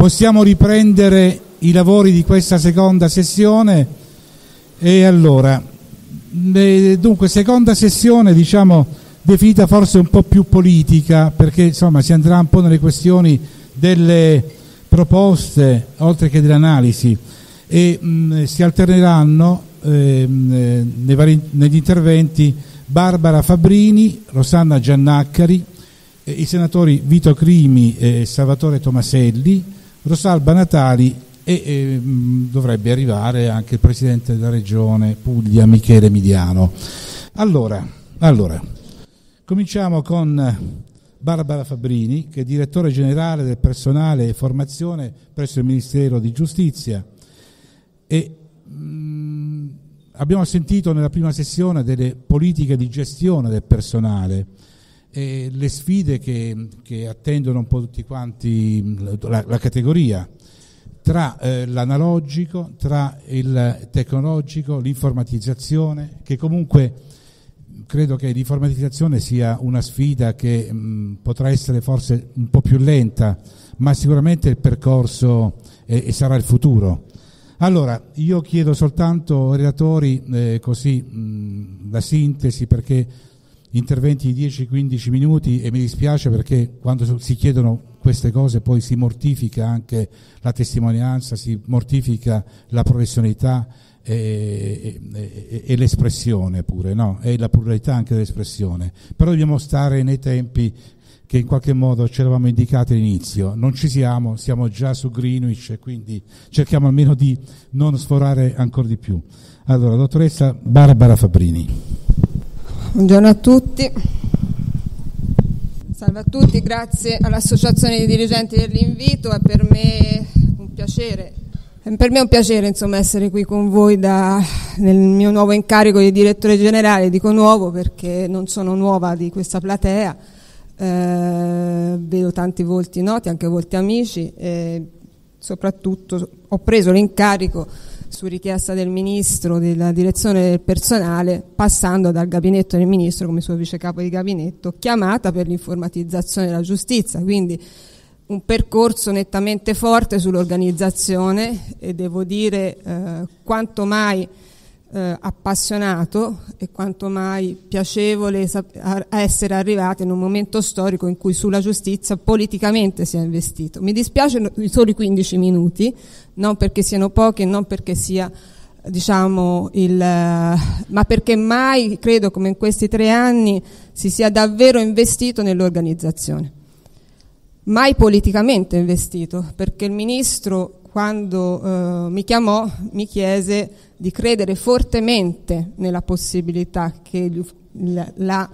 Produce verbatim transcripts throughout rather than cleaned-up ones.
possiamo riprendere i lavori di questa seconda sessione. E allora, dunque, seconda sessione, diciamo, definita forse un po' più politica, perché insomma si andrà un po' nelle questioni delle proposte oltre che dell'analisi, e mh, si alterneranno eh, nei vari, negli interventi Barbara Fabbrini, Rosanna Giannaccari, eh, i senatori Vito Crimi e Salvatore Tomaselli, Rosalba Natali e eh, mh, dovrebbe arrivare anche il presidente della regione Puglia, Michele Midiano. Allora, allora cominciamo con Barbara Fabbrini, che è direttore generale del personale e formazione presso il Ministero di Giustizia, e mh, abbiamo sentito nella prima sessione delle politiche di gestione del personale e le sfide che, che attendono un po' tutti quanti la, la categoria, tra eh, l'analogico, tra il tecnologico, l'informatizzazione, che comunque credo che l'informatizzazione sia una sfida che mh, potrà essere forse un po' più lenta, ma sicuramente il percorso eh, e sarà il futuro. Allora, io chiedo soltanto ai relatori eh, così mh, la sintesi, perché interventi di dieci quindici minuti, e mi dispiace perché quando si chiedono queste cose poi si mortifica anche la testimonianza, si mortifica la professionalità e, e, e l'espressione pure, no? E la pluralità anche dell'espressione. Però dobbiamo stare nei tempi che in qualche modo ci eravamo indicati all'inizio. Non ci siamo, siamo già su Greenwich e quindi cerchiamo almeno di non sforare ancora di più. Allora, dottoressa Barbara Fabbrini. Buongiorno a tutti. Salve a tutti, grazie all'Associazione dei Dirigenti dell'invito. È per me un piacere, è per me un piacere insomma essere qui con voi da, nel mio nuovo incarico di direttore generale. Dico nuovo perché non sono nuova di questa platea, eh, vedo tanti volti noti, anche volti amici, e soprattutto ho preso l'incarico su richiesta del Ministro della direzione del personale, passando dal gabinetto del Ministro come suo vice capo di gabinetto, chiamata per l'informatizzazione della giustizia, quindi un percorso nettamente forte sull'organizzazione, e devo dire eh, quanto mai eh, appassionato e quanto mai piacevole a essere arrivati in un momento storico in cui sulla giustizia politicamente si è investito. Mi dispiace solo i quindici minuti, non perché siano pochi e non perché sia diciamo il ma perché mai credo come in questi tre anni si sia davvero investito nell'organizzazione, mai politicamente investito, perché il Ministro quando eh, mi chiamò mi chiese di credere fortemente nella possibilità che la, la,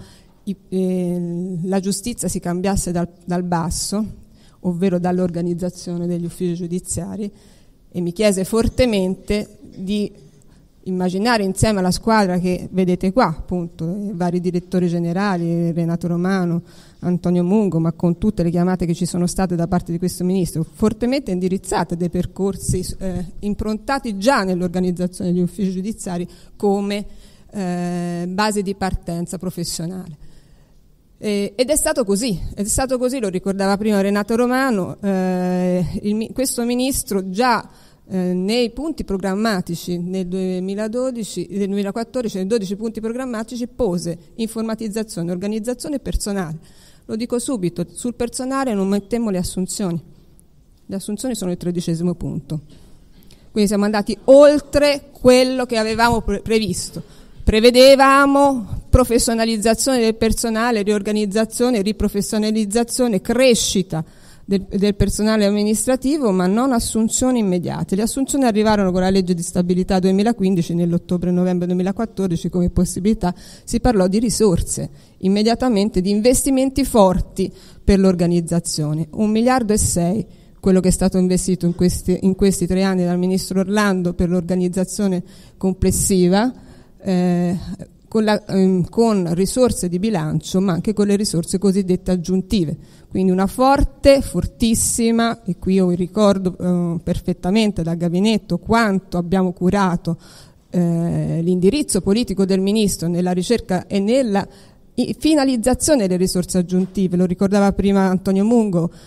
eh, la giustizia si cambiasse dal, dal basso, ovvero dall'organizzazione degli uffici giudiziari, e mi chiese fortemente di immaginare insieme alla squadra che vedete qua, appunto, i vari direttori generali, Renato Romano, Antonio Mungo, ma con tutte le chiamate che ci sono state da parte di questo Ministro, fortemente indirizzate dei percorsi eh, improntati già nell'organizzazione degli uffici giudiziari come eh, base di partenza professionale. Eh, ed è stato così, ed è stato così, lo ricordava prima Renato Romano, eh, il, questo Ministro già eh, nei punti programmatici nel duemiladodici, nel duemilaquattordici, nei dodici punti programmatici pose informatizzazione, organizzazione e personale. Lo dico subito, sul personale non mettemmo le assunzioni, le assunzioni sono il tredicesimo punto, quindi siamo andati oltre quello che avevamo pre- previsto. Prevedevamo professionalizzazione del personale, riorganizzazione, riprofessionalizzazione, crescita del, del personale amministrativo, ma non assunzioni immediate. Le assunzioni arrivarono con la legge di stabilità duemilaquindici, nell'ottobre-novembre duemilaquattordici, come possibilità si parlò di risorse, immediatamente di investimenti forti per l'organizzazione. Un miliardo e sei, quello che è stato investito in questi, in questi tre anni dal Ministro Orlando per l'organizzazione complessiva, Eh, con, la, ehm, con risorse di bilancio, ma anche con le risorse cosiddette aggiuntive, quindi una forte, fortissima, e qui io ricordo eh, perfettamente dal gabinetto quanto abbiamo curato eh, l'indirizzo politico del Ministro nella ricerca e nella finalizzazione delle risorse aggiuntive. Lo ricordava prima Antonio Mungo,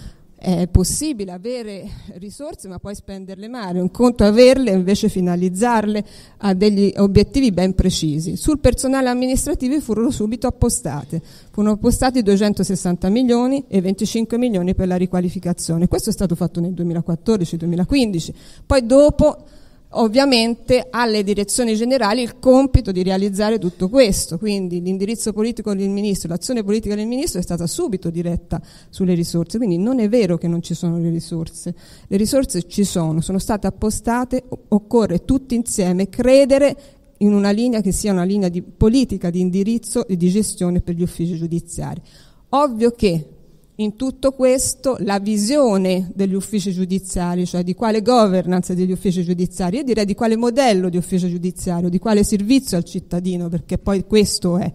È possibile avere risorse ma poi spenderle male, un conto averle e invece finalizzarle a degli obiettivi ben precisi. Sul personale amministrativo furono subito appostate, furono appostati duecentosessanta milioni e venticinque milioni per la riqualificazione. Questo è stato fatto nel duemilaquattordici duemilaquindici, poi dopo ovviamente alle direzioni generali il compito di realizzare tutto questo, quindi l'indirizzo politico del ministro, l'azione politica del ministro è stata subito diretta sulle risorse, quindi non è vero che non ci sono le risorse, le risorse ci sono, sono state appostate, occorre tutti insieme credere in una linea che sia una linea di politica, di indirizzo e di gestione per gli uffici giudiziari. Ovvio che in tutto questo la visione degli uffici giudiziari, cioè di quale governance degli uffici giudiziari, io direi di quale modello di ufficio giudiziario, di quale servizio al cittadino, perché poi questo è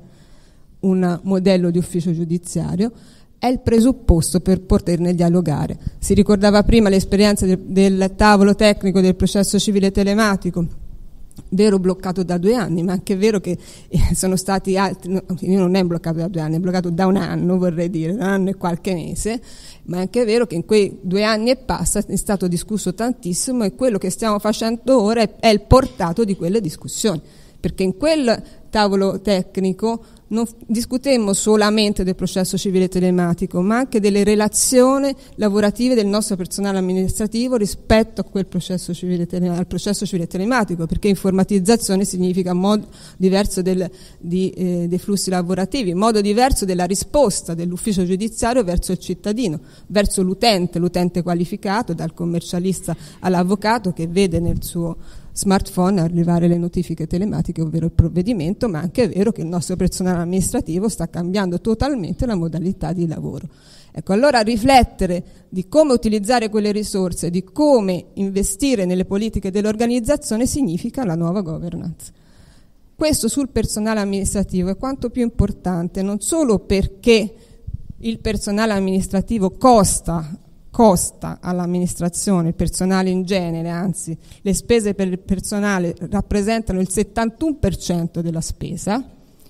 un modello di ufficio giudiziario, è il presupposto per poterne dialogare. Si ricordava prima l'esperienza del, del tavolo tecnico del processo civile telematico, vero bloccato da due anni, ma anche è vero che sono stati altri, no, non è bloccato da due anni, è bloccato da un anno, vorrei dire, un anno e qualche mese, ma è anche vero che in quei due anni e passa è stato discusso tantissimo e quello che stiamo facendo ora è, è il portato di quelle discussioni, perché in quel tavolo tecnico non discutemmo solamente del processo civile telematico, ma anche delle relazioni lavorative del nostro personale amministrativo rispetto a quel processo civile tele, al processo civile telematico, perché informatizzazione significa modo diverso del, di, eh, dei flussi lavorativi, modo diverso della risposta dell'ufficio giudiziario verso il cittadino, verso l'utente, l'utente qualificato, dal commercialista all'avvocato che vede nel suo smartphone arrivare le notifiche telematiche, ovvero il provvedimento, ma anche è vero che il nostro personale amministrativo sta cambiando totalmente la modalità di lavoro. Ecco, allora riflettere di come utilizzare quelle risorse, di come investire nelle politiche dell'organizzazione significa la nuova governance. Questo sul personale amministrativo è quanto più importante, non solo perché il personale amministrativo costa costa all'amministrazione, il personale in genere, anzi le spese per il personale rappresentano il settantuno per cento della spesa,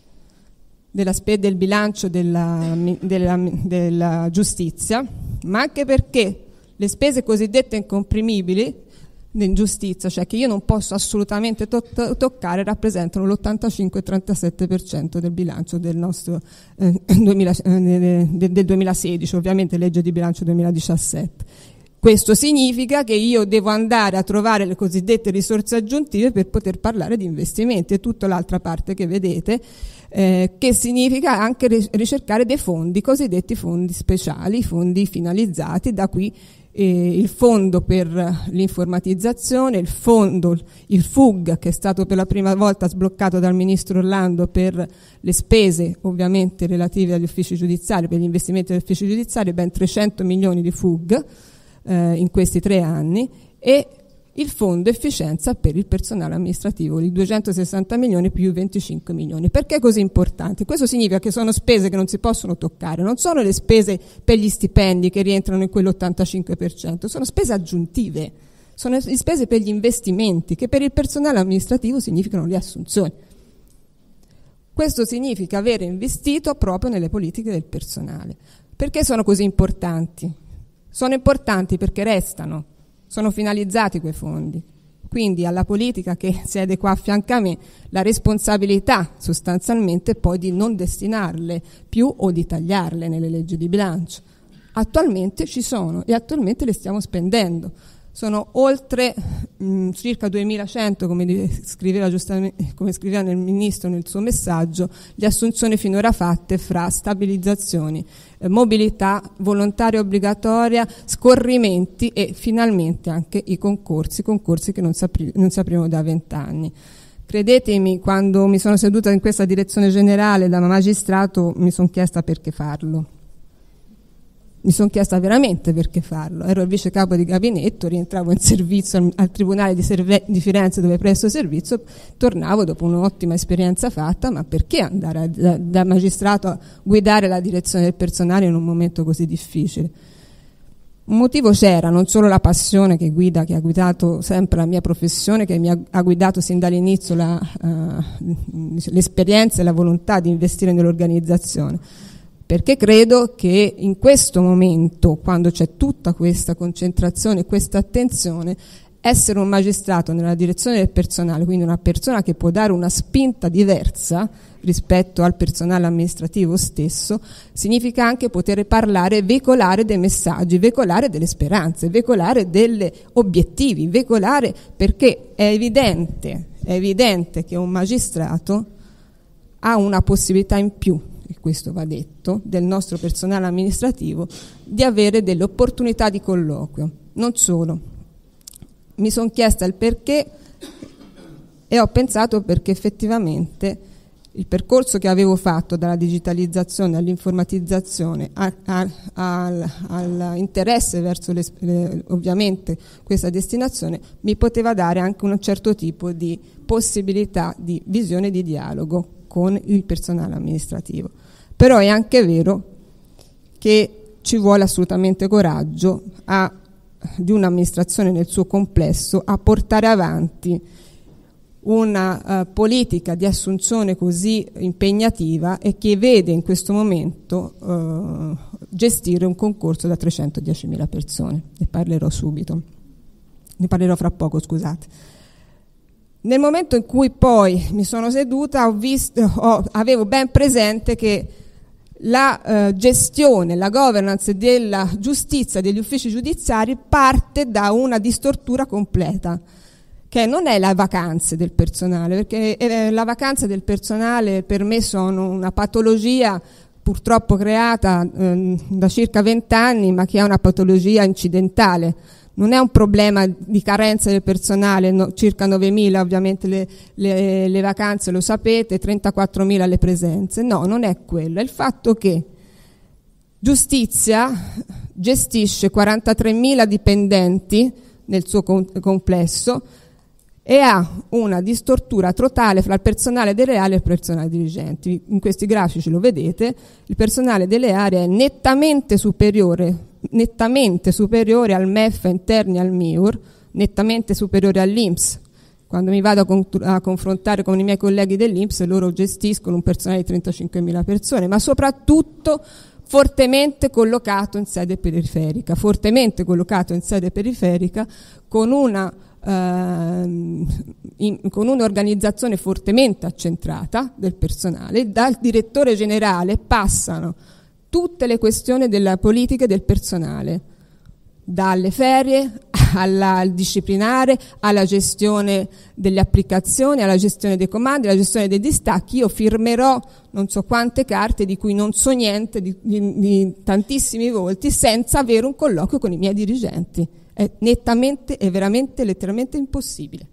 della spesa del bilancio della, della, della giustizia, ma anche perché le spese cosiddette incomprimibili in giustizia, cioè che io non posso assolutamente to- toccare, rappresentano l'ottantacinque virgola trentasette per cento del bilancio del nostro eh, duemila, eh, del duemilasedici, ovviamente legge di bilancio duemiladiciassette. Questo significa che io devo andare a trovare le cosiddette risorse aggiuntive per poter parlare di investimenti, e tutta l'altra parte che vedete, eh, che significa anche ricercare dei fondi, cosiddetti fondi speciali, fondi finalizzati, da qui Eh, il fondo per l'informatizzazione, il fondo, il F U G, che è stato per la prima volta sbloccato dal ministro Orlando per le spese ovviamente relative agli uffici giudiziari, per gli investimenti degli uffici giudiziari, ben trecento milioni di F U G eh, in questi tre anni, e il fondo efficienza per il personale amministrativo di duecentosessanta milioni più venticinque milioni. Perché è così importante? Questo significa che sono spese che non si possono toccare, non sono le spese per gli stipendi che rientrano in quell'ottantacinque per cento, sono spese aggiuntive, sono le spese per gli investimenti, che per il personale amministrativo significano le assunzioni. Questo significa avere investito proprio nelle politiche del personale. Perché sono così importanti? Sono importanti perché restano. Sono finalizzati quei fondi, quindi alla politica che siede qua a fianco a me la responsabilità sostanzialmente poi di non destinarle più o di tagliarle nelle leggi di bilancio. Attualmente ci sono e attualmente le stiamo spendendo. Sono oltre mh, circa duemilacento, come scriveva giustamente, come scriveva nel ministro nel suo messaggio, le assunzioni finora fatte fra stabilizzazioni, eh, mobilità volontaria obbligatoria, scorrimenti e finalmente anche i concorsi, concorsi che non, sapri, non sapremo da vent'anni. Credetemi, quando mi sono seduta in questa direzione generale da magistrato mi sono chiesta perché farlo. Mi sono chiesta veramente perché farlo. Ero il vice capo di gabinetto, rientravo in servizio al, al Tribunale di, Serve, di Firenze dove presto servizio, tornavo dopo un'ottima esperienza fatta, ma perché andare a, da, da magistrato a guidare la direzione del personale in un momento così difficile? Un motivo c'era, non solo la passione che guida, che ha guidato sempre la mia professione, che mi ha, ha guidato sin dall'inizio la, uh, l'esperienza e la volontà di investire nell'organizzazione. perché credo che in questo momento, quando c'è tutta questa concentrazione, questa attenzione, essere un magistrato nella direzione del personale, quindi una persona che può dare una spinta diversa rispetto al personale amministrativo stesso, significa anche poter parlare, veicolare dei messaggi, veicolare delle speranze, veicolare degli obiettivi, veicolare, perché è evidente, è evidente che un magistrato ha una possibilità in più, e questo va detto, del nostro personale amministrativo, di avere delle opportunità di colloquio. Non solo. Mi sono chiesta il perché e ho pensato perché effettivamente il percorso che avevo fatto dalla digitalizzazione all'informatizzazione all'interesse verso le, le, ovviamente questa destinazione mi poteva dare anche un certo tipo di possibilità di visione di dialogo con il personale amministrativo. Però è anche vero che ci vuole assolutamente coraggio a di un'amministrazione nel suo complesso a portare avanti una uh, politica di assunzione così impegnativa e che vede in questo momento uh, gestire un concorso da trecentodiecimila persone. Ne parlerò subito, ne parlerò fra poco, scusate. Nel momento in cui poi mi sono seduta ho visto, ho, avevo ben presente che la eh, gestione, la governance della giustizia, degli uffici giudiziari parte da una distortura completa, che non è la vacanza del personale, perché eh, la vacanza del personale per me sono una patologia purtroppo creata eh, da circa vent'anni, ma che è una patologia incidentale. Non è un problema di carenza del personale, no, circa novemila ovviamente le, le, le vacanze, lo sapete, trentaquattromila le presenze. No, non è quello, è il fatto che giustizia gestisce quarantatremila dipendenti nel suo complesso e ha una distortura totale fra il personale delle aree e il personale dirigenti. In questi grafici lo vedete, il personale delle aree è nettamente superiore nettamente superiore al M E F interni al M I U R, nettamente superiore all'I N P S. Quando mi vado a, con- a confrontare con i miei colleghi dell'I N P S, loro gestiscono un personale di trentacinquemila persone, ma soprattutto fortemente collocato in sede periferica, fortemente collocato in sede periferica con una uh, in, con un'organizzazione fortemente accentrata del personale. Dal direttore generale passano tutte le questioni della politica e del personale, dalle ferie alla, al disciplinare, alla gestione delle applicazioni, alla gestione dei comandi, alla gestione dei distacchi. Io firmerò non so quante carte di cui non so niente, di, di, di tantissimi volti, senza avere un colloquio con i miei dirigenti. È nettamente e veramente, letteralmente impossibile.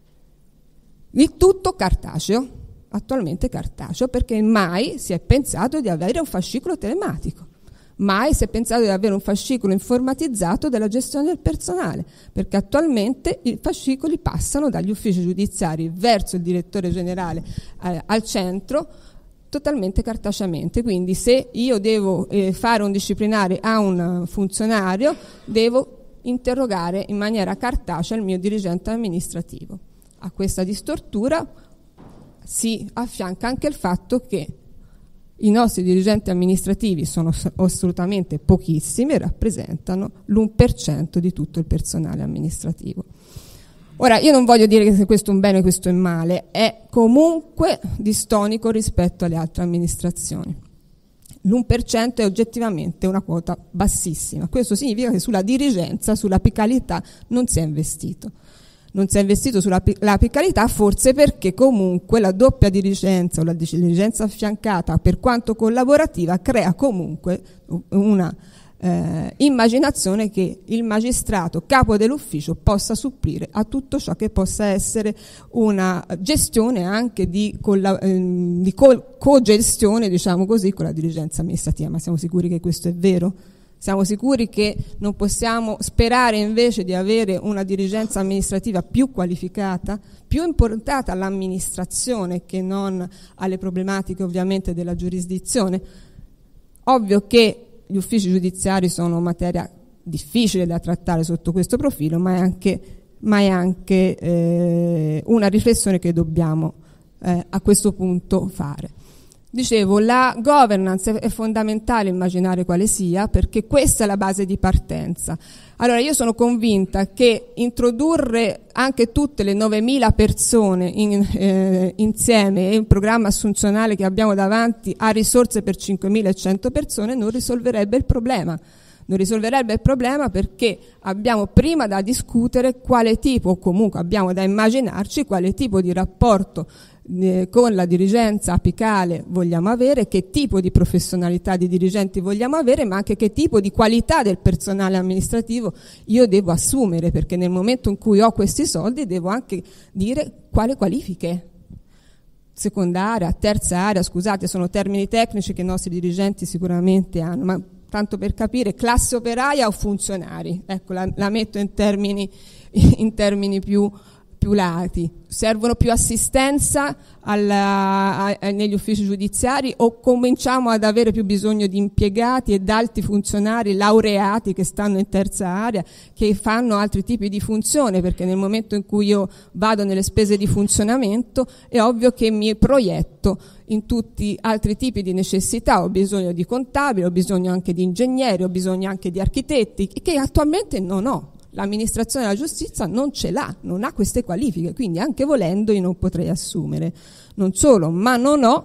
Il tutto cartaceo. Attualmente cartaceo, perché mai si è pensato di avere un fascicolo telematico, mai si è pensato di avere un fascicolo informatizzato della gestione del personale, perché attualmente i fascicoli passano dagli uffici giudiziari verso il direttore generale eh, al centro totalmente cartaceamente. Quindi se io devo eh, fare un disciplinare a un funzionario, devo interrogare in maniera cartacea il mio dirigente amministrativo. A questa distortura si affianca anche il fatto che i nostri dirigenti amministrativi sono assolutamente pochissimi e rappresentano l'uno per cento di tutto il personale amministrativo. Ora, io non voglio dire che questo è un bene e questo è male, è comunque distonico rispetto alle altre amministrazioni. L'uno per cento è oggettivamente una quota bassissima. Questo significa che sulla dirigenza, sull'apicalità non si è investito. Non si è investito sulla apicalità, forse perché comunque la doppia dirigenza o la dirigenza affiancata, per quanto collaborativa, crea comunque una eh, immaginazione che il magistrato capo dell'ufficio possa supplire a tutto ciò che possa essere una gestione anche di, colla- eh, di co- cogestione, diciamo così, con la dirigenza amministrativa. Ma siamo sicuri che questo è vero? Siamo sicuri che non possiamo sperare invece di avere una dirigenza amministrativa più qualificata, più importata all'amministrazione che non alle problematiche ovviamente della giurisdizione? Ovvio che gli uffici giudiziari sono materia difficile da trattare sotto questo profilo, ma è anche, ma è anche eh, una riflessione che dobbiamo eh, a questo punto fare. Dicevo, la governance è fondamentale immaginare quale sia, perché questa è la base di partenza. Allora io sono convinta che introdurre anche tutte le novemila persone in, eh, insieme e il programma assunzionale che abbiamo davanti a risorse per cinquemilacento persone non risolverebbe il problema. Non risolverebbe il problema perché abbiamo prima da discutere quale tipo, o comunque abbiamo da immaginarci quale tipo di rapporto eh, con la dirigenza apicale vogliamo avere, che tipo di professionalità di dirigenti vogliamo avere, ma anche che tipo di qualità del personale amministrativo io devo assumere, perché nel momento in cui ho questi soldi devo anche dire quale qualifiche. Secondaria, terza area, scusate, sono termini tecnici che i nostri dirigenti sicuramente hanno, ma tanto per capire, classe operaia o funzionari, ecco, la, la metto in termini, in termini più, più lati. Servono più assistenza alla, a, negli uffici giudiziari o cominciamo ad avere più bisogno di impiegati ed alti funzionari laureati che stanno in terza area, che fanno altri tipi di funzione, perché nel momento in cui io vado nelle spese di funzionamento è ovvio che mi proietto in tutti altri tipi di necessità, ho bisogno di contabili, ho bisogno anche di ingegneri, ho bisogno anche di architetti, che attualmente non ho. L'amministrazione della giustizia non ce l'ha, non ha queste qualifiche, quindi anche volendo io non potrei assumere. Non solo, ma non ho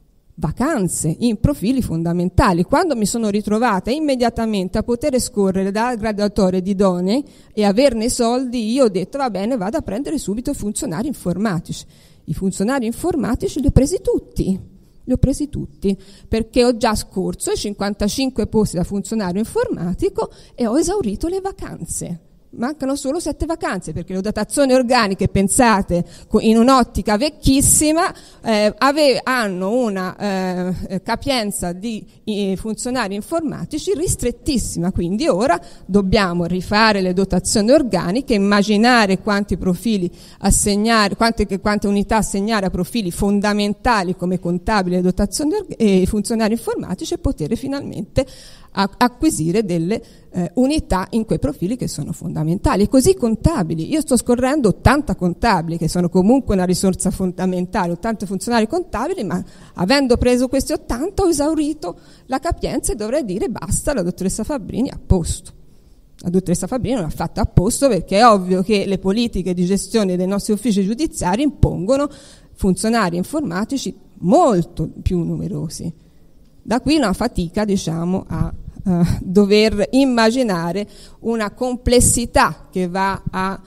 vacanze in profili fondamentali. Quando mi sono ritrovata immediatamente a poter scorrere dalla graduatoria di idonei e averne i soldi, io ho detto va bene, vado a prendere subito i funzionari informatici. I funzionari informatici li ho presi tutti, li ho presi tutti, perché ho già scorso i cinquantacinque posti da funzionario informatico e ho esaurito le vacanze. Mancano solo sette vacanze, perché le dotazioni organiche, pensate, in un'ottica vecchissima, eh, ave, hanno una eh, capienza di eh, funzionari informatici ristrettissima, quindi ora dobbiamo rifare le dotazioni organiche, immaginare quanti profili assegnare, quante, quante unità assegnare a profili fondamentali come contabili e dotazioni e funzionari informatici e poter finalmente acquisire delle eh, unità in quei profili che sono fondamentali. E così contabili, io sto scorrendo ottanta contabili che sono comunque una risorsa fondamentale, ottanta funzionari contabili, ma avendo preso questi ottanta ho esaurito la capienza e dovrei dire basta, la dottoressa Fabbrini a posto. La dottoressa Fabbrini non ha fatto a posto, perché è ovvio che le politiche di gestione dei nostri uffici giudiziari impongono funzionari informatici molto più numerosi. Da qui una fatica, diciamo, a uh, dover immaginare una complessità che va a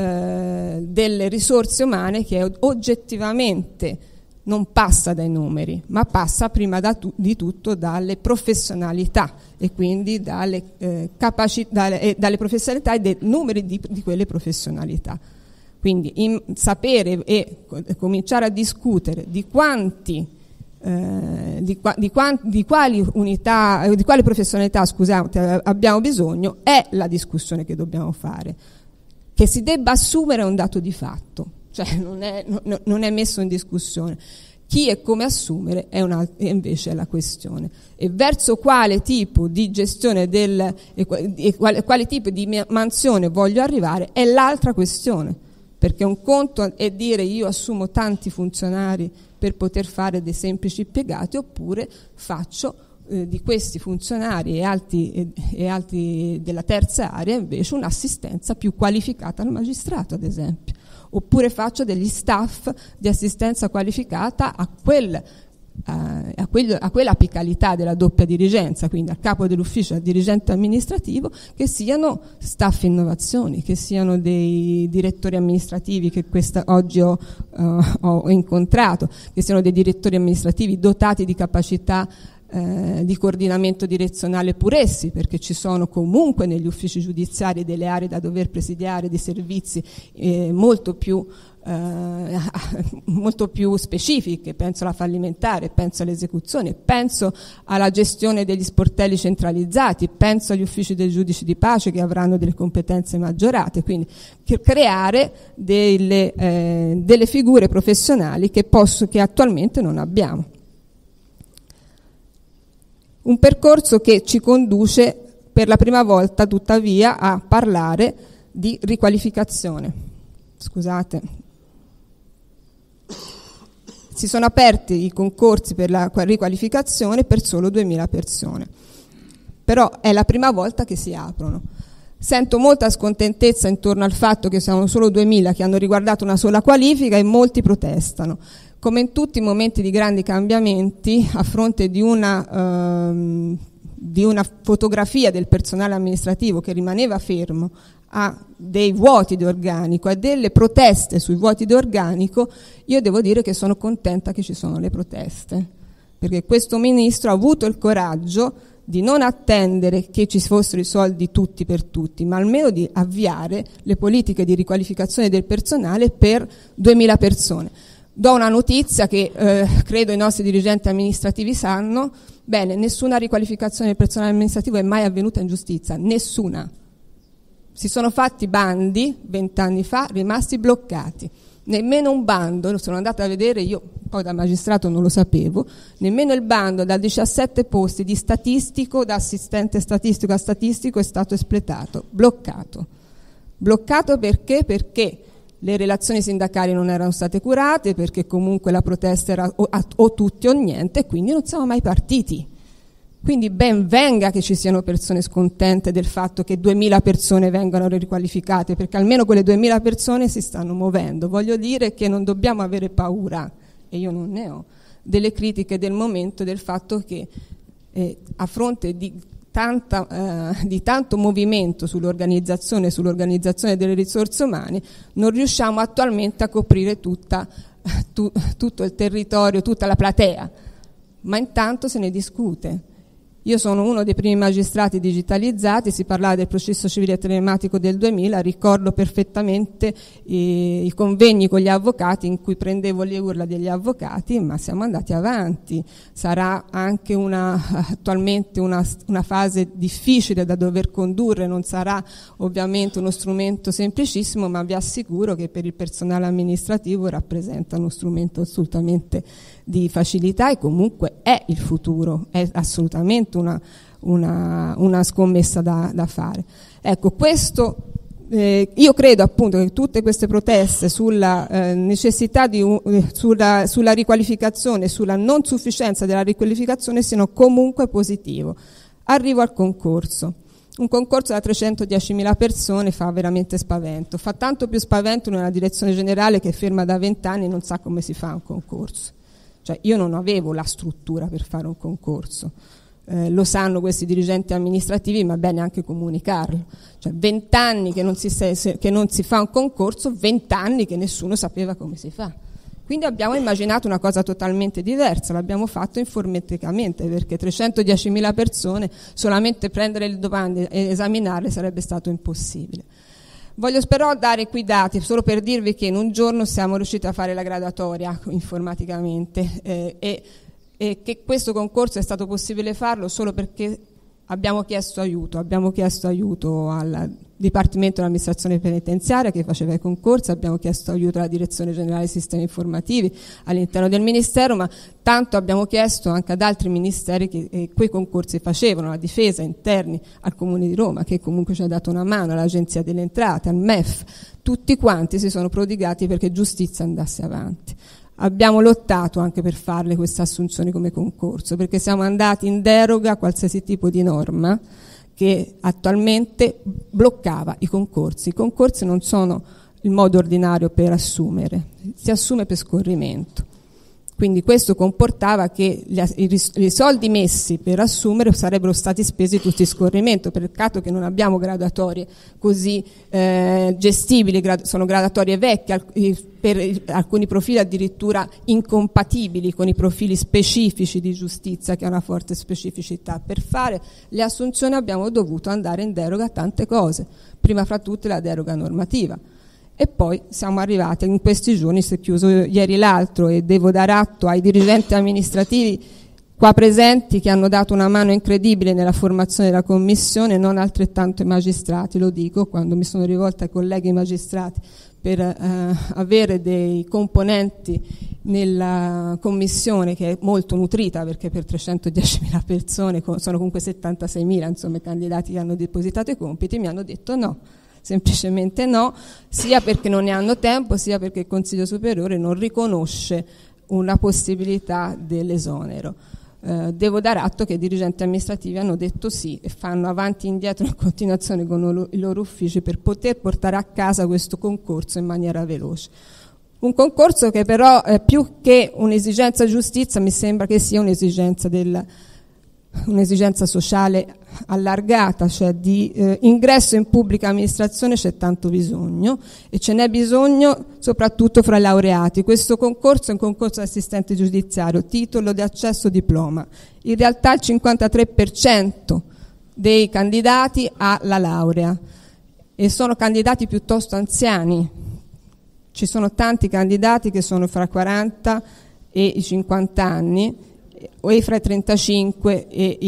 uh, delle risorse umane che oggettivamente non passa dai numeri, ma passa prima da tu, di tutto dalle professionalità e quindi dalle, eh, capacità, dalle, eh, dalle professionalità e dei numeri di, di quelle professionalità. Quindi in, sapere e eh, cominciare a discutere di quanti Eh, di, qua, di, qua, di quali unità, eh, di quali professionalità scusate, abbiamo bisogno è la discussione che dobbiamo fare. Che si debba assumere è un dato di fatto, cioè non è, non, non è messo in discussione. Chi e come assumere è, una, è invece la questione, e verso quale tipo di gestione del e, e quale, quale tipo di mansione voglio arrivare è l'altra questione, perché un conto è dire io assumo tanti funzionari per poter fare dei semplici impiegati, oppure faccio eh, di questi funzionari e altri, e, e altri della terza area invece un'assistenza più qualificata al magistrato, ad esempio, oppure faccio degli staff di assistenza qualificata a quel a, quel, a quella apicalità della doppia dirigenza, quindi al capo dell'ufficio, al dirigente amministrativo, che siano staff innovazioni, che siano dei direttori amministrativi che questa, oggi ho, uh, ho incontrato, che siano dei direttori amministrativi dotati di capacità eh, di coordinamento direzionale pure essi, perché ci sono comunque negli uffici giudiziari delle aree da dover presidiare, dei servizi eh, molto più Uh, molto più specifiche, penso alla fallimentare, penso alle esecuzioni, penso alla gestione degli sportelli centralizzati, penso agli uffici dei giudici di pace che avranno delle competenze maggiorate, quindi creare delle, eh, delle figure professionali che, posso, che attualmente non abbiamo. Un percorso che ci conduce per la prima volta tuttavia a parlare di riqualificazione. Scusate. si sono aperti i concorsi per la riqualificazione per solo duemila persone. Però è la prima volta che si aprono. Sento molta scontentezza intorno al fatto che siamo solo duemila che hanno riguardato una sola qualifica e molti protestano. Come in tutti i momenti di grandi cambiamenti, a fronte di una, ehm, di una fotografia del personale amministrativo che rimaneva fermo, a dei vuoti di organico, a delle proteste sui vuoti di organico, io devo dire che sono contenta che ci sono le proteste, perché questo ministro ha avuto il coraggio di non attendere che ci fossero i soldi tutti per tutti, ma almeno di avviare le politiche di riqualificazione del personale per duemila persone. Do una notizia che eh, credo i nostri dirigenti amministrativi sanno: bene, nessuna riqualificazione del personale amministrativo è mai avvenuta in giustizia, nessuna. Si sono fatti bandi vent'anni fa, rimasti bloccati. Nemmeno un bando, lo sono andata a vedere io, poi da magistrato non lo sapevo, nemmeno il bando da diciassette posti di statistico, da assistente statistico a statistico è stato espletato, bloccato. Bloccato perché? Perché le relazioni sindacali non erano state curate, perché comunque la protesta era o, o tutti o niente, e quindi non siamo mai partiti. Quindi ben venga che ci siano persone scontente del fatto che duemila persone vengano riqualificate, perché almeno quelle duemila persone si stanno muovendo. Voglio dire che non dobbiamo avere paura, e io non ne ho, delle critiche del momento, del fatto che eh, a fronte di, tanta, eh, di tanto movimento sull'organizzazione, sull'organizzazione delle risorse umane, non riusciamo attualmente a coprire tutta, tu, tutto il territorio, tutta la platea, ma intanto se ne discute. Io sono uno dei primi magistrati digitalizzati, si parlava del processo civile telematico del duemila, ricordo perfettamente i, i convegni con gli avvocati in cui prendevo le urla degli avvocati, ma siamo andati avanti. Sarà anche una, attualmente una, una fase difficile da dover condurre, non sarà ovviamente uno strumento semplicissimo, ma vi assicuro che per il personale amministrativo rappresenta uno strumento assolutamente di facilità e comunque è il futuro, è assolutamente una, una, una scommessa da, da fare. Ecco, questo eh, io credo appunto che tutte queste proteste sulla eh, necessità di un, sulla, sulla riqualificazione, sulla non sufficienza della riqualificazione siano comunque positivo. Arrivo al concorso. Un concorso da trecentodiecimila persone fa veramente spavento, fa tanto più spavento in una direzione generale che è ferma da vent'anni e non sa come si fa un concorso. Cioè, io non avevo la struttura per fare un concorso, eh, lo sanno questi dirigenti amministrativi, ma è bene anche comunicarlo. Cioè, vent'anni che non si, che non si fa un concorso, vent'anni che nessuno sapeva come si fa. Quindi abbiamo immaginato una cosa totalmente diversa, l'abbiamo fatto informaticamente, perché trecentodiecimila persone, solamente prendere le domande e esaminarle sarebbe stato impossibile. Voglio però dare qui dati, solo per dirvi che in un giorno siamo riusciti a fare la graduatoria informaticamente eh, e, e che questo concorso è stato possibile farlo solo perché abbiamo chiesto aiuto, abbiamo chiesto aiuto al Dipartimento dell'Amministrazione Penitenziaria che faceva i concorsi, abbiamo chiesto aiuto alla Direzione Generale dei Sistemi Informativi all'interno del Ministero, ma tanto abbiamo chiesto anche ad altri ministeri che eh, quei concorsi facevano, alla Difesa, interni, al Comune di Roma, che comunque ci ha dato una mano, all'Agenzia delle Entrate, al M E F, tutti quanti si sono prodigati perché giustizia andasse avanti. Abbiamo lottato anche per farle queste assunzioni come concorso, perché siamo andati in deroga a qualsiasi tipo di norma che attualmente bloccava i concorsi. I concorsi non sono il modo ordinario per assumere, si assume per scorrimento. Quindi questo comportava che gli, i, i soldi messi per assumere sarebbero stati spesi tutti in scorrimento. Peccato che non abbiamo graduatorie così eh, gestibili, grad, sono graduatorie vecchie, per alcuni profili addirittura incompatibili con i profili specifici di giustizia che ha una forte specificità. Per fare le assunzioni abbiamo dovuto andare in deroga a tante cose, prima fra tutte la deroga normativa. E poi siamo arrivati, in questi giorni, si è chiuso ieri l'altro e devo dare atto ai dirigenti amministrativi qua presenti che hanno dato una mano incredibile nella formazione della commissione, non altrettanto i magistrati, lo dico quando mi sono rivolta ai colleghi magistrati per eh, avere dei componenti nella commissione che è molto nutrita, perché per trecentodiecimila persone sono comunque settantaseimila insomma i candidati che hanno depositato i compiti, mi hanno detto no. Semplicemente no, sia perché non ne hanno tempo, sia perché il Consiglio Superiore non riconosce una possibilità dell'esonero. Eh, devo dare atto che i dirigenti amministrativi hanno detto sì e fanno avanti e indietro in continuazione con i loro uffici per poter portare a casa questo concorso in maniera veloce. Un concorso che però eh, più che un'esigenza giustizia mi sembra che sia un'esigenza del un'esigenza sociale allargata, cioè di eh, ingresso in pubblica amministrazione c'è tanto bisogno e ce n'è bisogno soprattutto fra i laureati. Questo concorso è un concorso di assistente giudiziario, titolo di accesso diploma. In realtà il cinquantatré per cento dei candidati ha la laurea e sono candidati piuttosto anziani. Ci sono tanti candidati che sono fra i quaranta e i cinquanta anni o fra i trentacinque e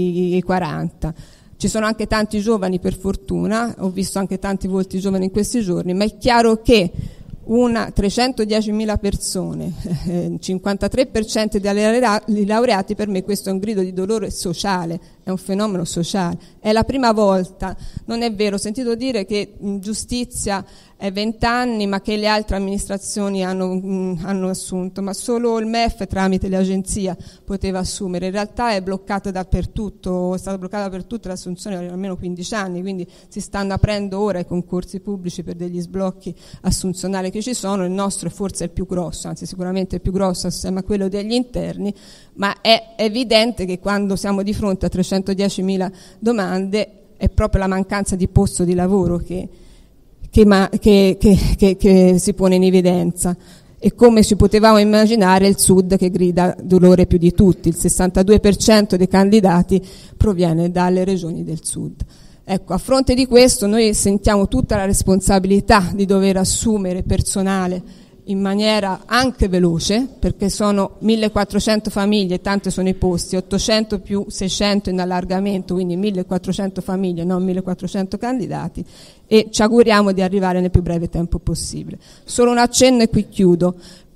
i quaranta. Ci sono anche tanti giovani, per fortuna, ho visto anche tanti volti giovani in questi giorni, ma è chiaro che una trecentodiecimila persone, eh, cinquantatré per cento dei laureati, per me questo è un grido di dolore sociale, è un fenomeno sociale. È la prima volta, non è vero, ho sentito dire che in giustizia è vent'anni ma che le altre amministrazioni hanno, mh, hanno assunto, ma solo il M E F tramite l'agenzia poteva assumere. In realtà è bloccata dappertutto, è stata bloccata dappertutto l'assunzione da almeno quindici anni, quindi si stanno aprendo ora i concorsi pubblici per degli sblocchi assunzionali che ci sono. Il nostro forse è il più grosso, anzi sicuramente il più grosso assieme a quello degli interni, ma è evidente che quando siamo di fronte a trecentodiecimila domande è proprio la mancanza di posto di lavoro che Che, ma, che, che, che, che si pone in evidenza. E come ci potevamo immaginare, il Sud che grida dolore più di tutti, il sessantadue per cento dei candidati proviene dalle regioni del Sud. Ecco, a fronte di questo noi sentiamo tutta la responsabilità di dover assumere personale in maniera anche veloce, perché sono millequattrocento famiglie, tante sono i posti, ottocento più seicento in allargamento, quindi millequattrocento famiglie, non millequattrocento candidati, e ci auguriamo di arrivare nel più breve tempo possibile. Solo un accenno e qui chiudo.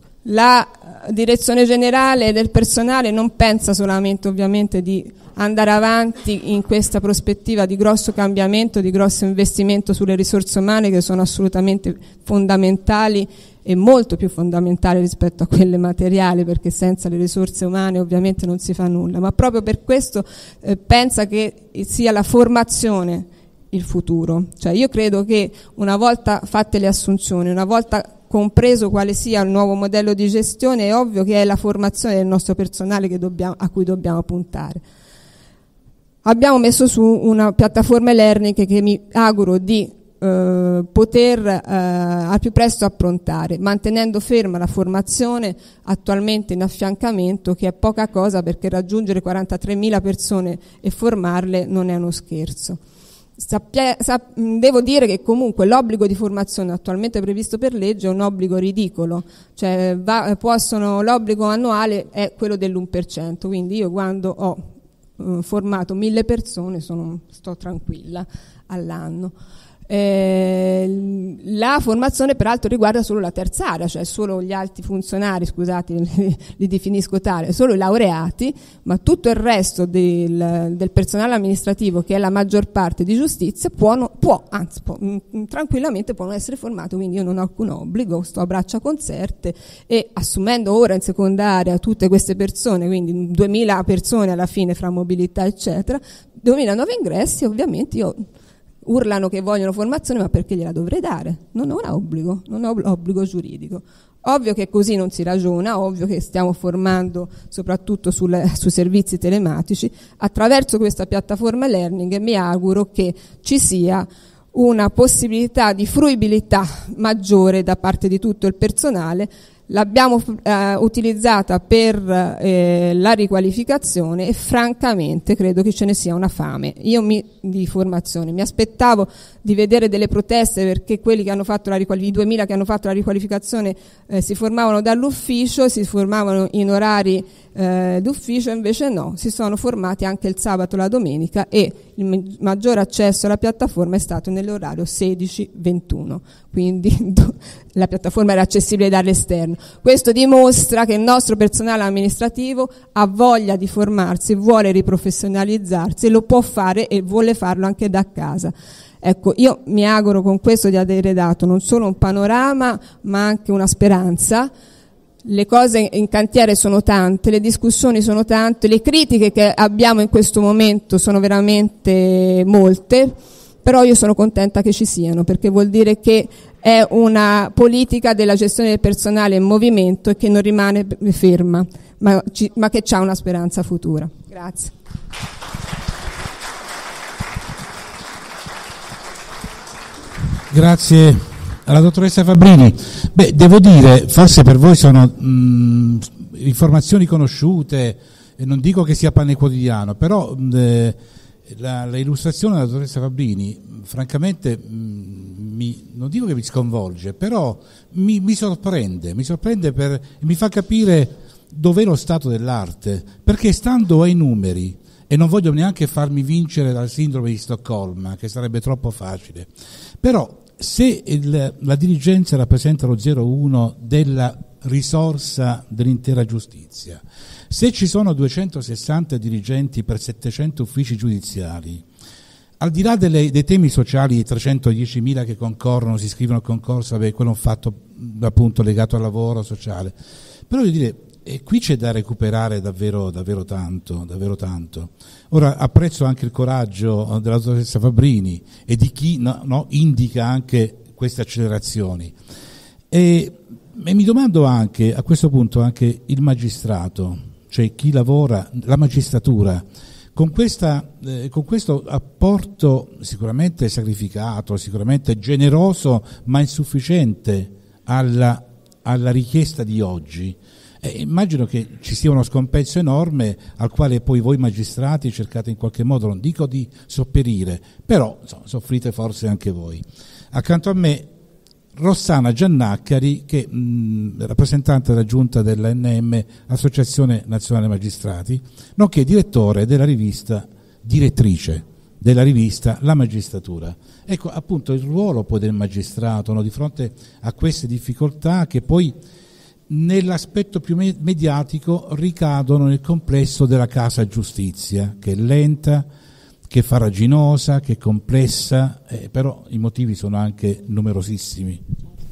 La direzione generale del personale non pensa solamente ovviamente di andare avanti in questa prospettiva di grosso cambiamento, di grosso investimento sulle risorse umane che sono assolutamente fondamentali e molto più fondamentali rispetto a quelle materiali, perché senza le risorse umane ovviamente non si fa nulla, ma proprio per questo eh, pensa che sia la formazione il futuro. Cioè io credo che una volta fatte le assunzioni, una volta compreso quale sia il nuovo modello di gestione, è ovvio che è la formazione del nostro personale che dobbiamo, a cui dobbiamo puntare. Abbiamo messo su una piattaforma e-learning che, che mi auguro di eh, poter eh, al più presto approntare, mantenendo ferma la formazione attualmente in affiancamento, che è poca cosa, perché raggiungere quarantatremila persone e formarle non è uno scherzo. Sappia, sap, devo dire che comunque l'obbligo di formazione attualmente previsto per legge è un obbligo ridicolo, cioè va, possono, l'obbligo annuale è quello dell'uno per cento, quindi io quando ho eh, formato mille persone sono, sto tranquilla all'anno. Eh, la formazione peraltro riguarda solo la terza area, cioè solo gli alti funzionari, scusate li, li definisco tale, solo i laureati, ma tutto il resto del, del personale amministrativo, che è la maggior parte di giustizia, può, può anzi può, mh, tranquillamente può non essere formato, quindi io non ho alcun obbligo, sto a braccia concerte e assumendo ora in seconda area tutte queste persone, quindi duemila persone alla fine fra mobilità eccetera, duemilanove ingressi, ovviamente io urlano che vogliono formazione, ma perché gliela dovrei dare? Non ho un obbligo, non ho obbligo giuridico. Ovvio che così non si ragiona, ovvio che stiamo formando soprattutto sulle, sui servizi telematici attraverso questa piattaforma learning, e mi auguro che ci sia una possibilità di fruibilità maggiore da parte di tutto il personale. L'abbiamo eh, utilizzata per eh, la riqualificazione e francamente credo che ce ne sia una fame io mi, di formazione. Mi aspettavo di vedere delle proteste, perché quelli che hanno fatto la riqualificazione, i duemila che hanno fatto la riqualificazione eh, si formavano dall'ufficio, si formavano in orari eh, d'ufficio, invece no, si sono formati anche il sabato e la domenica, e il maggior accesso alla piattaforma è stato nell'orario sedici ventuno, quindi la piattaforma era accessibile dall'esterno. Questo dimostra che il nostro personale amministrativo ha voglia di formarsi, vuole riprofessionalizzarsi, lo può fare e vuole farlo anche da casa. Ecco, io mi auguro con questo di aver dato non solo un panorama ma anche una speranza. le cose in cantiere sono tante, le discussioni sono tante, le critiche che abbiamo in questo momento sono veramente molte, però io sono contenta che ci siano, perché vuol dire che è una politica della gestione del personale in movimento e che non rimane ferma, ma, ci, ma che ha una speranza futura. Grazie. Grazie alla dottoressa Fabbrini. Beh, devo dire, forse per voi sono mh, informazioni conosciute, e non dico che sia pane quotidiano, però eh, la, la illustrazione della dottoressa Fabbrini, francamente, mh, mi, non dico che mi sconvolge, però mi, mi sorprende, mi sorprende per, mi fa capire dov'è lo stato dell'arte, perché stando ai numeri, e non voglio neanche farmi vincere dal sindrome di Stoccolma, che sarebbe troppo facile, però se il, la dirigenza rappresenta lo zero virgola uno della risorsa dell'intera giustizia, se ci sono duecentosessanta dirigenti per settecento uffici giudiziari, al di là delle, dei temi sociali, trecentodiecimila che concorrono, si iscrivono al concorso, beh, quello è un fatto appunto legato al lavoro sociale, però voglio dire, e qui c'è da recuperare davvero, davvero tanto, davvero tanto. Ora apprezzo anche il coraggio della dottoressa Fabbrini e di chi no, no, indica anche queste accelerazioni. E, e mi domando anche, a questo punto, anche il magistrato, cioè chi lavora, la magistratura, con, questa, eh, con questo apporto sicuramente sacrificato, sicuramente generoso, ma insufficiente alla, alla richiesta di oggi. Eh, immagino che ci sia uno scompenso enorme al quale poi voi magistrati cercate in qualche modo, non dico di sopperire, però insomma, soffrite forse anche voi. Accanto a me Rossana Giannaccari, che mh, rappresentante della giunta dell'A N M, Associazione Nazionale Magistrati, nonché direttore della rivista, direttrice della rivista La Magistratura. Ecco appunto il ruolo poi del magistrato, no, di fronte a queste difficoltà che poi nell'aspetto più mediatico ricadono nel complesso della casa giustizia, che è lenta, che è farraginosa, che è complessa, eh, però i motivi sono anche numerosissimi.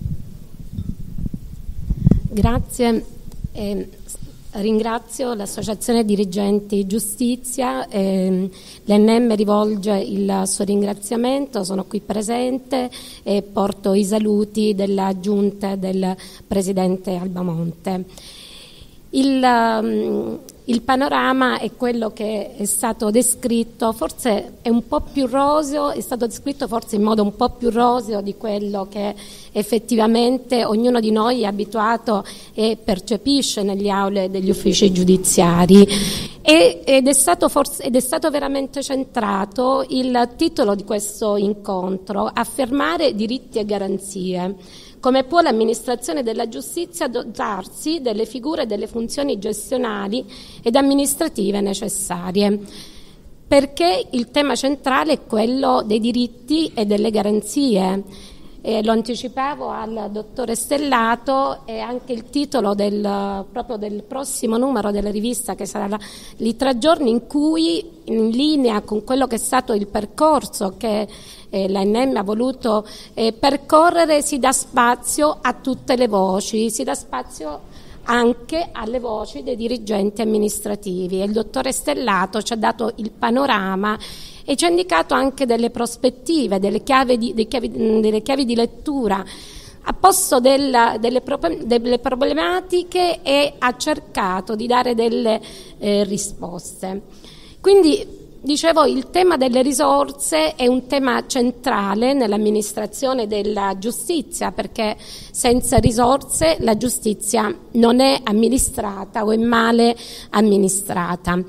Grazie. Eh, ringrazio l'Associazione Dirigenti Giustizia, eh, l'A N M rivolge il suo ringraziamento, sono qui presente e porto i saluti della giunta del Presidente Albamonte. Il, um, il panorama è quello che è stato descritto, forse è un po' più roseo, è stato descritto forse in modo un po' più roseo di quello che effettivamente ognuno di noi è abituato e percepisce nelle aule degli uffici giudiziari. E, ed, è stato forse, ed è stato veramente centrato il titolo di questo incontro, affermare diritti e garanzie. Come può l'amministrazione della giustizia dotarsi delle figure e delle funzioni gestionali ed amministrative necessarie? Perché il tema centrale è quello dei diritti e delle garanzie. Eh, lo anticipavo al dottore Stellato, e anche il titolo del, proprio del prossimo numero della rivista, che sarà la, lì tre giorni, in cui, in linea con quello che è stato il percorso che eh, l'A N M ha voluto eh, percorrere, si dà spazio a tutte le voci, si dà spazio anche alle voci dei dirigenti amministrativi, e il dottore Stellato ci ha dato il panorama e ci ha indicato anche delle prospettive, delle chiavi di, delle chiavi, delle chiavi di lettura a posto della, delle, delle problematiche, e ha cercato di dare delle eh, risposte. Quindi, dicevo, il tema delle risorse è un tema centrale nell'amministrazione della giustizia, perché senza risorse la giustizia non è amministrata o è male amministrata.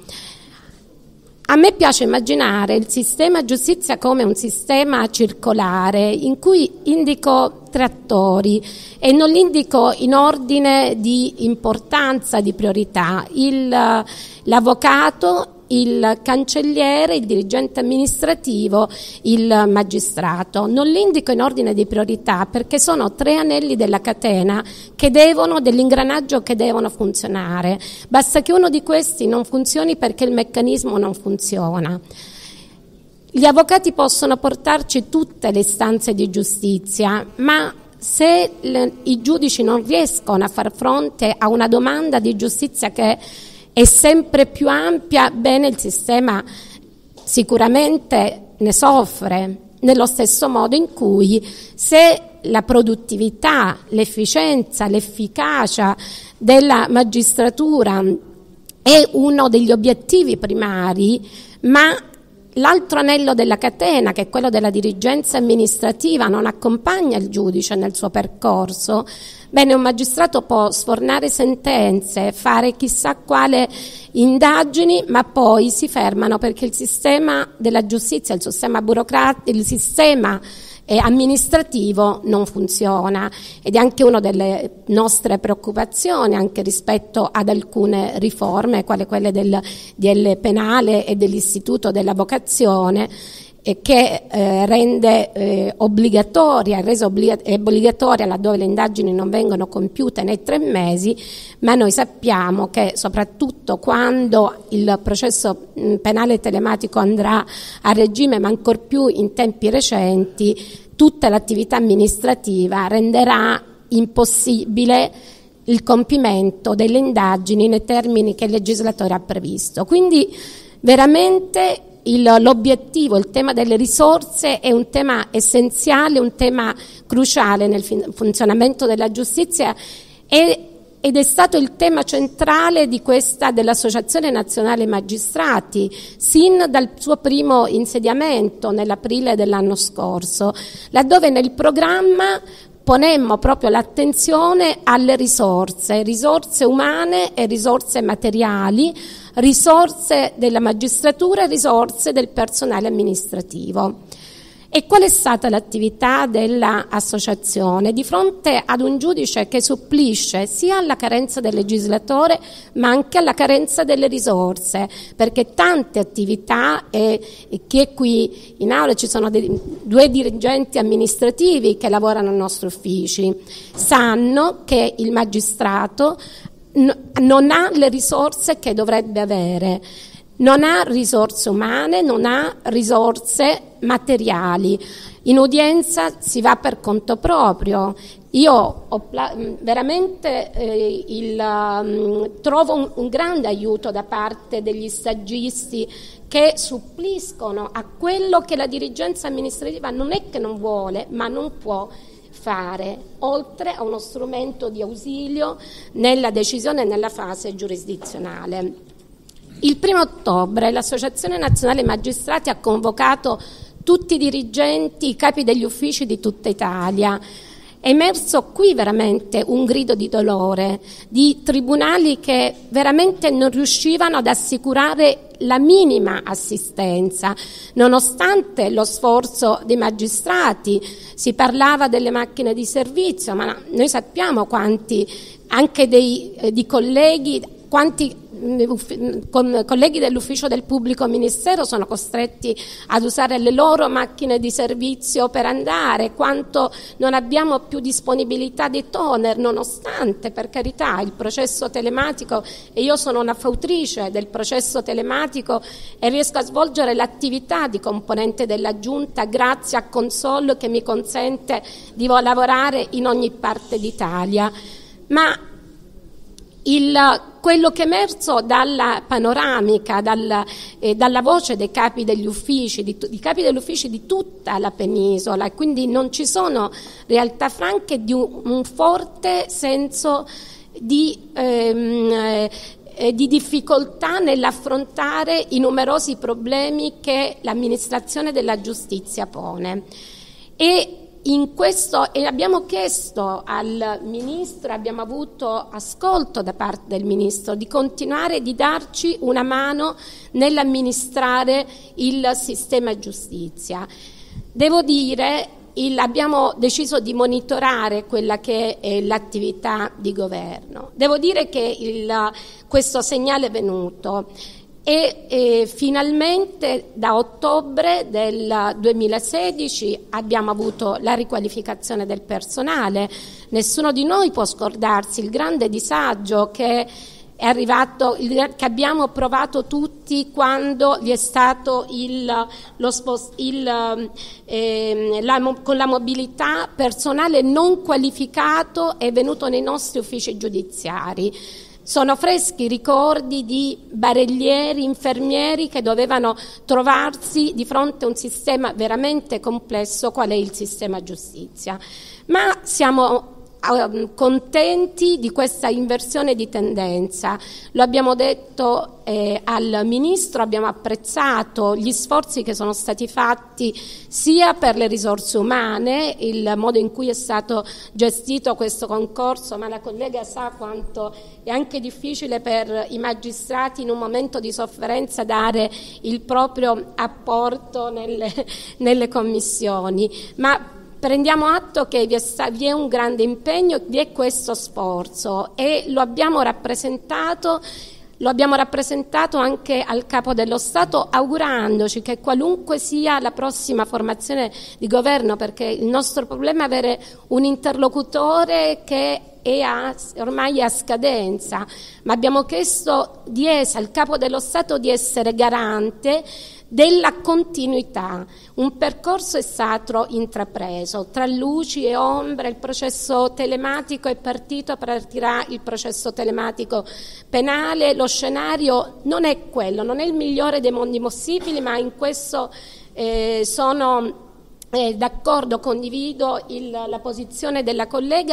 A me piace immaginare il sistema giustizia come un sistema circolare in cui indico tre attori e non li indico in ordine di importanza, di priorità: il, l'avvocato, il cancelliere, il dirigente amministrativo, il magistrato. Non li indico in ordine di priorità perché sono tre anelli della catena che devono, dell'ingranaggio che devono funzionare. Basta che uno di questi non funzioni perché il meccanismo non funziona. Gli avvocati possono portarci tutte le istanze di giustizia, ma se le, i giudici non riescono a far fronte a una domanda di giustizia che è sempre più ampia, bene, il sistema sicuramente ne soffre, nello stesso modo in cui se la produttività, l'efficienza, l'efficacia della magistratura è uno degli obiettivi primari, ma l'altro anello della catena, che è quello della dirigenza amministrativa, non accompagna il giudice nel suo percorso, bene, un magistrato può sfornare sentenze, fare chissà quale indagini, ma poi si fermano perché il sistema della giustizia, il sistema burocratico, il sistema eh, amministrativo non funziona, ed è anche una delle nostre preoccupazioni anche rispetto ad alcune riforme, quale quelle del D L penale e dell'istituto dell'avvocazione, e che eh, rende eh, obbligatoria, è resa obbliga- è obbligatoria laddove le indagini non vengono compiute nei tre mesi, ma noi sappiamo che soprattutto quando il processo mh, penale telematico andrà a regime, ma ancor più in tempi recenti, tutta l'attività amministrativa renderà impossibile il compimento delle indagini nei termini che il legislatore ha previsto. Quindi veramente Il, l'obiettivo, il tema delle risorse è un tema essenziale, un tema cruciale nel fin- funzionamento della giustizia e, ed è stato il tema centrale di questa dell'Associazione Nazionale Magistrati sin dal suo primo insediamento nell'aprile dell'anno scorso, laddove nel programma ponemmo proprio l'attenzione alle risorse, risorse umane e risorse materiali, risorse della magistratura e risorse del personale amministrativo. E qual è stata l'attività dell'associazione? Di fronte ad un giudice che supplisce sia alla carenza del legislatore ma anche alla carenza delle risorse, perché tante attività, e, e che qui in aula ci sono dei, due dirigenti amministrativi che lavorano ai nostri uffici, sanno che il magistrato n- non ha le risorse che dovrebbe avere. Non ha risorse umane, non ha risorse materiali. In udienza si va per conto proprio. Io ho pla- veramente eh, il, um, trovo un, un grande aiuto da parte degli stagisti che suppliscono a quello che la dirigenza amministrativa non è che non vuole, ma non può fare, oltre a uno strumento di ausilio nella decisione e nella fase giurisdizionale. Il primo ottobre l'Associazione Nazionale Magistrati ha convocato tutti i dirigenti, i capi degli uffici di tutta Italia. È emerso qui veramente un grido di dolore di tribunali che veramente non riuscivano ad assicurare la minima assistenza, nonostante lo sforzo dei magistrati. Si parlava delle macchine di servizio, ma noi sappiamo quanti, anche dei, eh, di colleghi, quanti con colleghi dell'ufficio del pubblico ministero sono costretti ad usare le loro macchine di servizio per andare, quanto non abbiamo più disponibilità di toner, nonostante, per carità, il processo telematico, e io sono una fautrice del processo telematico e riesco a svolgere l'attività di componente della giunta grazie a Consol che mi consente di lavorare in ogni parte d'Italia. Ma Il, quello che è emerso dalla panoramica, dalla, eh, dalla voce dei capi degli uffici, di, di capi degli uffici di tutta la penisola, e quindi non ci sono realtà franche, di un, un forte senso di, ehm, eh, di difficoltà nell'affrontare i numerosi problemi che l'amministrazione della giustizia pone. E In questo, e abbiamo chiesto al Ministro, abbiamo avuto ascolto da parte del Ministro di continuare, di darci una mano nell'amministrare il sistema giustizia. Devo dire, il, abbiamo deciso di monitorare quella che è l'attività di governo. Devo dire che il, questo segnale è venuto. E eh, finalmente da ottobre del duemilasedici abbiamo avuto la riqualificazione del personale. Nessuno di noi può scordarsi il grande disagio che è arrivato, il, che abbiamo provato tutti quando vi è stato il, lo spost, il, eh, la, con la mobilità, personale non qualificato è venuto nei nostri uffici giudiziari. Sono freschi ricordi di barellieri, infermieri che dovevano trovarsi di fronte a un sistema veramente complesso qual è il sistema giustizia. Ma siamo contenti di questa inversione di tendenza. Lo abbiamo detto eh, al Ministro, abbiamo apprezzato gli sforzi che sono stati fatti sia per le risorse umane, il modo in cui è stato gestito questo concorso, ma la collega sa quanto è anche difficile per i magistrati in un momento di sofferenza dare il proprio apporto nelle, nelle commissioni, ma prendiamo atto che vi è, vi è un grande impegno, vi è questo sforzo e lo abbiamo rappresentato, lo abbiamo rappresentato anche al Capo dello Stato, augurandoci che qualunque sia la prossima formazione di governo, perché il nostro problema è avere un interlocutore che è a, ormai è a scadenza, ma abbiamo chiesto di essere, al Capo dello Stato di essere garante della continuità. Un percorso è stato intrapreso, tra luci e ombre, il processo telematico è partito, partirà il processo telematico penale, lo scenario non è quello, non è il migliore dei mondi possibili, ma in questo eh, sono eh, d'accordo, condivido il, la posizione della collega.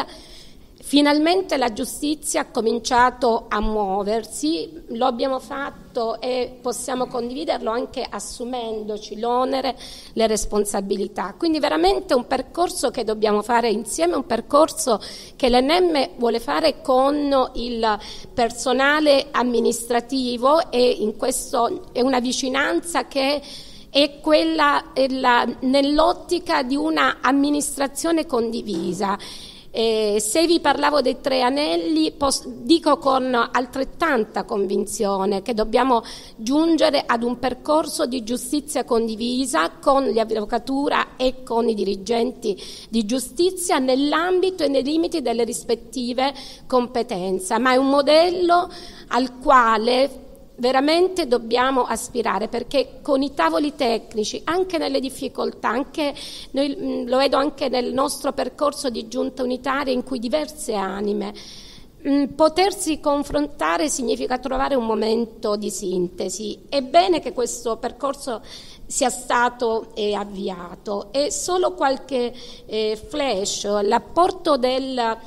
Finalmente la giustizia ha cominciato a muoversi, lo abbiamo fatto e possiamo condividerlo anche assumendoci l'onere, le responsabilità. Quindi veramente un percorso che dobbiamo fare insieme, un percorso che l'E N M vuole fare con il personale amministrativo e in questo è una vicinanza che è quella è la, nell'ottica di una amministrazione condivisa. Eh, se vi parlavo dei tre anelli, pos- dico con altrettanta convinzione che dobbiamo giungere ad un percorso di giustizia condivisa con l'avvocatura e con i dirigenti di giustizia nell'ambito e nei limiti delle rispettive competenze, ma è un modello al quale veramente dobbiamo aspirare, perché con i tavoli tecnici, anche nelle difficoltà, anche noi, lo vedo anche nel nostro percorso di giunta unitaria in cui diverse anime, mh, potersi confrontare significa trovare un momento di sintesi. È bene che questo percorso sia stato eh, avviato e solo qualche eh, flash, l'apporto del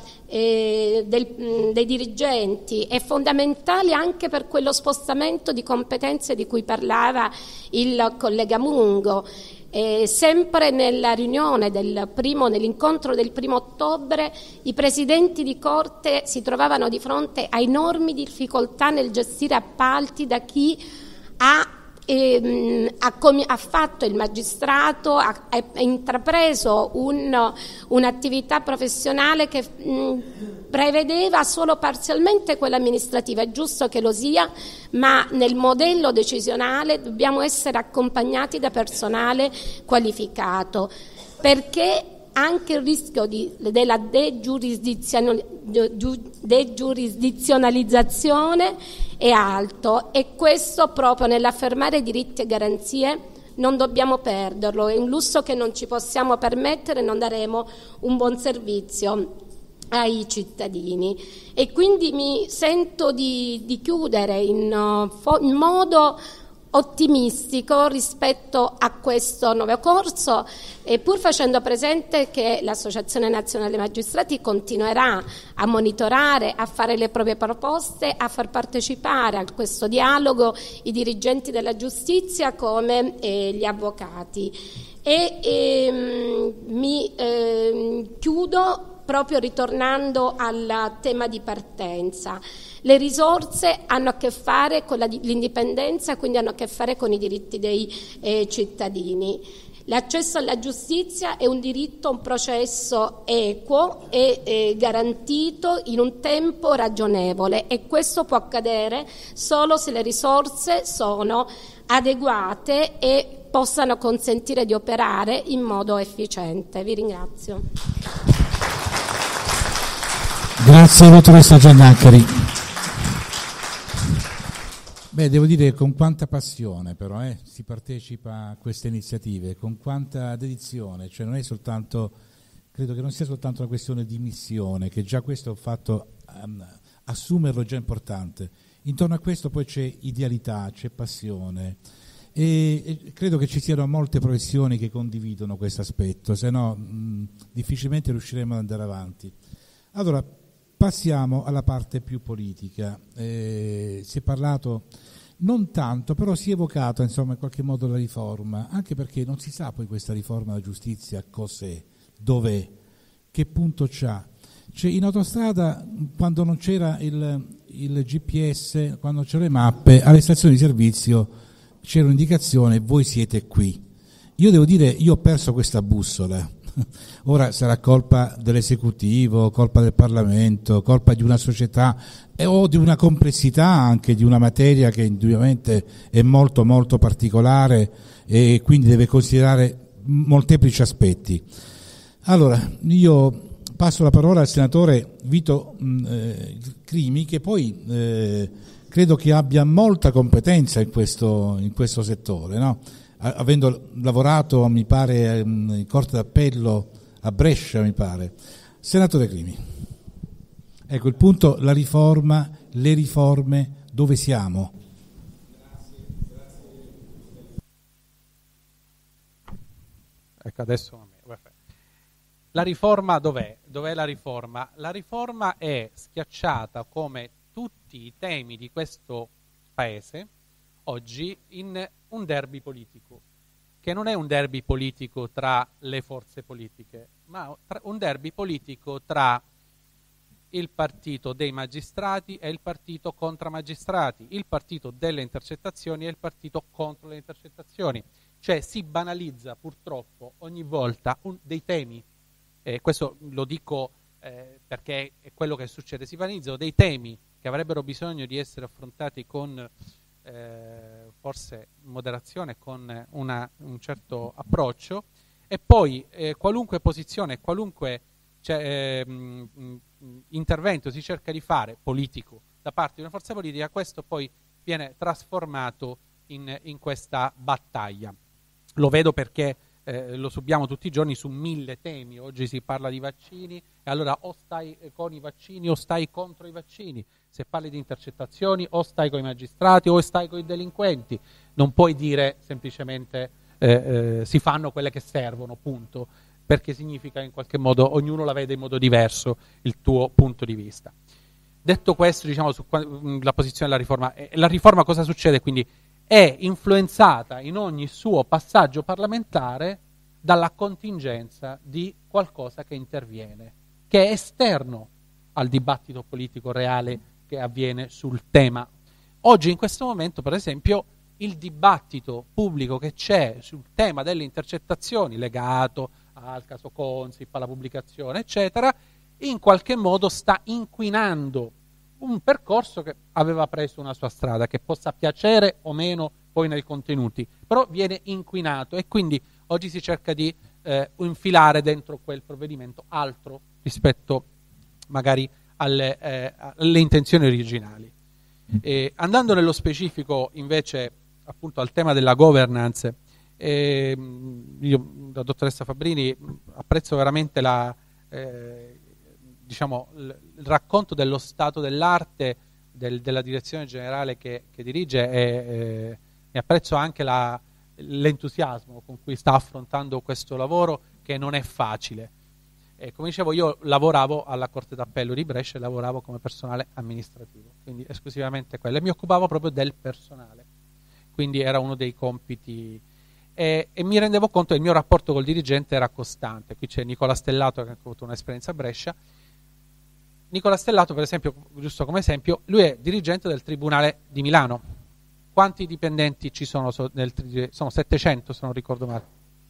Eh, del, mh, dei dirigenti è fondamentale anche per quello spostamento di competenze di cui parlava il collega Mungo. Eh, sempre nella riunione del primo, nell'incontro del primo ottobre, i presidenti di corte si trovavano di fronte a enormi difficoltà nel gestire appalti da chi ha E, ha, com- ha fatto il magistrato, ha, ha intrapreso un, un'attività professionale che mh, prevedeva solo parzialmente quella amministrativa. È giusto che lo sia, ma nel modello decisionale dobbiamo essere accompagnati da personale qualificato, perché anche il rischio di, della degiurisdizional, degiurisdizionalizzazione è alto e questo proprio nell'affermare diritti e garanzie non dobbiamo perderlo, è un lusso che non ci possiamo permettere, non daremo un buon servizio ai cittadini. E quindi mi sento di, di chiudere in, in modo ottimistico rispetto a questo nuovo corso, e pur facendo presente che l'Associazione Nazionale Magistrati continuerà a monitorare, a fare le proprie proposte, a far partecipare a questo dialogo i dirigenti della giustizia come eh, gli avvocati. E ehm, mi eh, chiudo proprio ritornando al tema di partenza. Le risorse hanno a che fare con la, l'indipendenza, quindi hanno a che fare con i diritti dei eh, cittadini. L'accesso alla giustizia è un diritto, un processo equo e eh, garantito in un tempo ragionevole, e questo può accadere solo se le risorse sono adeguate e possano consentire di operare in modo efficiente. Vi ringrazio. Grazie dottoressa Giannaccheri. Beh, devo dire con quanta passione però eh, si partecipa a queste iniziative, con quanta dedizione, cioè non è soltanto, credo che non sia soltanto una questione di missione, che già questo è un fatto, um, assumerlo è già importante. Intorno a questo poi c'è idealità, c'è passione e, e credo che ci siano molte professioni che condividono questo aspetto, se no mh, difficilmente riusciremo ad andare avanti. Allora, passiamo alla parte più politica. Eh, si è parlato non tanto, però si è evocata insomma in qualche modo la riforma, anche perché non si sa poi questa riforma della giustizia cos'è, dov'è, che punto c'ha. Cioè, in autostrada, quando non c'era il, il G P S, quando c'erano le mappe, alle stazioni di servizio c'era un'indicazione: voi siete qui. Io devo dire, io ho perso questa bussola. Ora sarà colpa dell'esecutivo, colpa del Parlamento, colpa di una società e, o di una complessità anche di una materia che indubbiamente è molto molto particolare e quindi deve considerare molteplici aspetti. Allora, io passo la parola al senatore Vito eh, Crimi, che poi eh, credo che abbia molta competenza in questo, in questo settore, no? Avendo lavorato, mi pare, in Corte d'Appello a Brescia, mi pare. Senatore Crimi, ecco il punto, la riforma, le riforme, dove siamo? Ecco, adesso la riforma dov'è? Dov'è la riforma? La riforma è schiacciata, come tutti i temi di questo Paese, oggi in un derby politico, che non è un derby politico tra le forze politiche, ma un derby politico tra il partito dei magistrati e il partito contra magistrati, il partito delle intercettazioni e il partito contro le intercettazioni. Cioè si banalizza purtroppo ogni volta un, dei temi, eh, questo lo dico eh, perché è quello che succede, si banalizzano dei temi che avrebbero bisogno di essere affrontati con Eh, forse moderazione, con una, un certo approccio, e poi eh, qualunque posizione, qualunque cioè, eh, mh, intervento si cerca di fare politico da parte di una forza politica, questo poi viene trasformato in, in questa battaglia. Lo vedo perché eh, lo subiamo tutti i giorni su mille temi. Oggi si parla di vaccini e allora o stai con i vaccini o stai contro i vaccini. Se parli di intercettazioni o stai con i magistrati o stai con i delinquenti. Non puoi dire semplicemente eh, eh, si fanno quelle che servono, punto, perché significa in qualche modo ognuno la vede in modo diverso il tuo punto di vista. Detto questo, diciamo sulla posizione della riforma, eh, la riforma cosa succede? Quindi è influenzata in ogni suo passaggio parlamentare dalla contingenza di qualcosa che interviene, che è esterno al dibattito politico reale che avviene sul tema. Oggi in questo momento, per esempio, il dibattito pubblico che c'è sul tema delle intercettazioni legato al caso Consip, alla pubblicazione, eccetera, in qualche modo sta inquinando un percorso che aveva preso una sua strada, che possa piacere o meno poi nei contenuti, però viene inquinato e quindi oggi si cerca di eh, infilare dentro quel provvedimento altro rispetto magari alle, eh, alle intenzioni originali. E andando nello specifico invece appunto al tema della governance, eh, io, la dottoressa Fabbrini, apprezzo veramente la, eh, diciamo, il, il racconto dello stato dell'arte del, della direzione generale che, che dirige e eh, ne apprezzo anche la, l'entusiasmo con cui sta affrontando questo lavoro, che non è facile. E come dicevo, io lavoravo alla Corte d'Appello di Brescia e lavoravo come personale amministrativo, quindi esclusivamente quello, e mi occupavo proprio del personale, quindi era uno dei compiti e, e mi rendevo conto che il mio rapporto col dirigente era costante. Qui c'è Nicola Stellato che ha avuto un'esperienza a Brescia. Nicola Stellato, per esempio, giusto come esempio, lui è dirigente del Tribunale di Milano. Quanti dipendenti ci sono nel Tribunale? Sono settecento, se non ricordo male,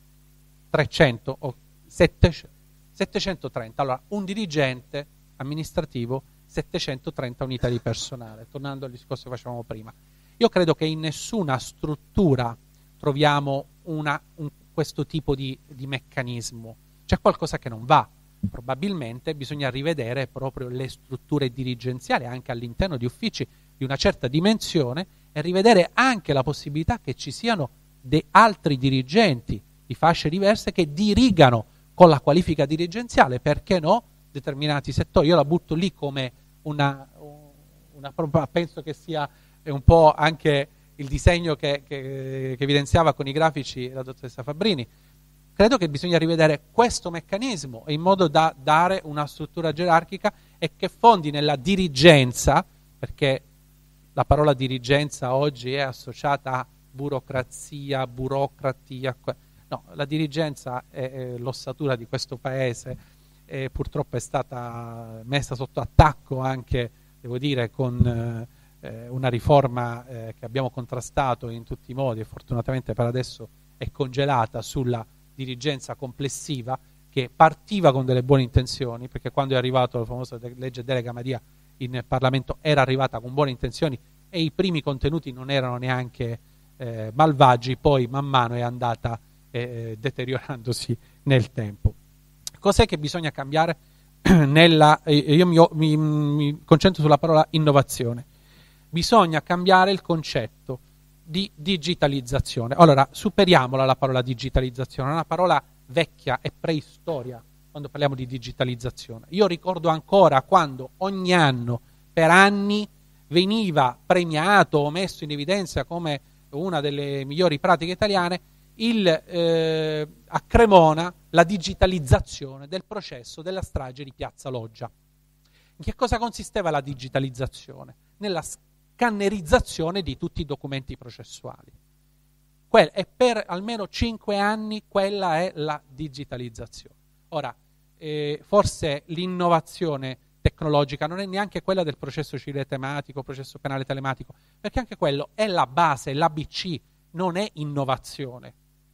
trecento o settecento, settecentotrenta. Allora, un dirigente amministrativo, settecentotrenta unità di personale, tornando al discorso che facevamo prima. Io credo che in nessuna struttura troviamo una, un, questo tipo di, di meccanismo. C'è qualcosa che non va. Probabilmente bisogna rivedere proprio le strutture dirigenziali anche all'interno di uffici di una certa dimensione e rivedere anche la possibilità che ci siano de altri dirigenti di fasce diverse che dirigano con la qualifica dirigenziale, perché no, determinati settori. Io la butto lì come una, una penso che sia un po' anche il disegno che, che, che evidenziava con i grafici la dottoressa Fabbrini. Credo che bisogna rivedere questo meccanismo in modo da dare una struttura gerarchica e che fondi nella dirigenza, perché la parola dirigenza oggi è associata a burocrazia, burocratia. No, la dirigenza è, è l'ossatura di questo paese e purtroppo è stata messa sotto attacco anche, devo dire, con eh, una riforma eh, che abbiamo contrastato in tutti i modi e fortunatamente per adesso è congelata sulla dirigenza complessiva, che partiva con delle buone intenzioni, perché quando è arrivato la famosa de- legge delega Madia in Parlamento era arrivata con buone intenzioni e i primi contenuti non erano neanche eh, malvagi, poi man mano è andata eh, deteriorandosi nel tempo. Cos'è che bisogna cambiare? Nella, eh, io mi, mi, mi concentro sulla parola innovazione. Bisogna cambiare il concetto di digitalizzazione. Allora, superiamola la parola digitalizzazione, è una parola vecchia e preistoria quando parliamo di digitalizzazione. Io ricordo ancora quando ogni anno, per anni, veniva premiato o messo in evidenza come una delle migliori pratiche italiane il, eh, a Cremona la digitalizzazione del processo della strage di Piazza Loggia. In che cosa consisteva la digitalizzazione? Nella scannerizzazione di tutti i documenti processuali. Que- e per almeno cinque anni quella è la digitalizzazione. Ora, eh, forse l'innovazione tecnologica non è neanche quella del processo civile telematico, processo penale telematico, perché anche quello è la base, l'A B C, non è innovazione.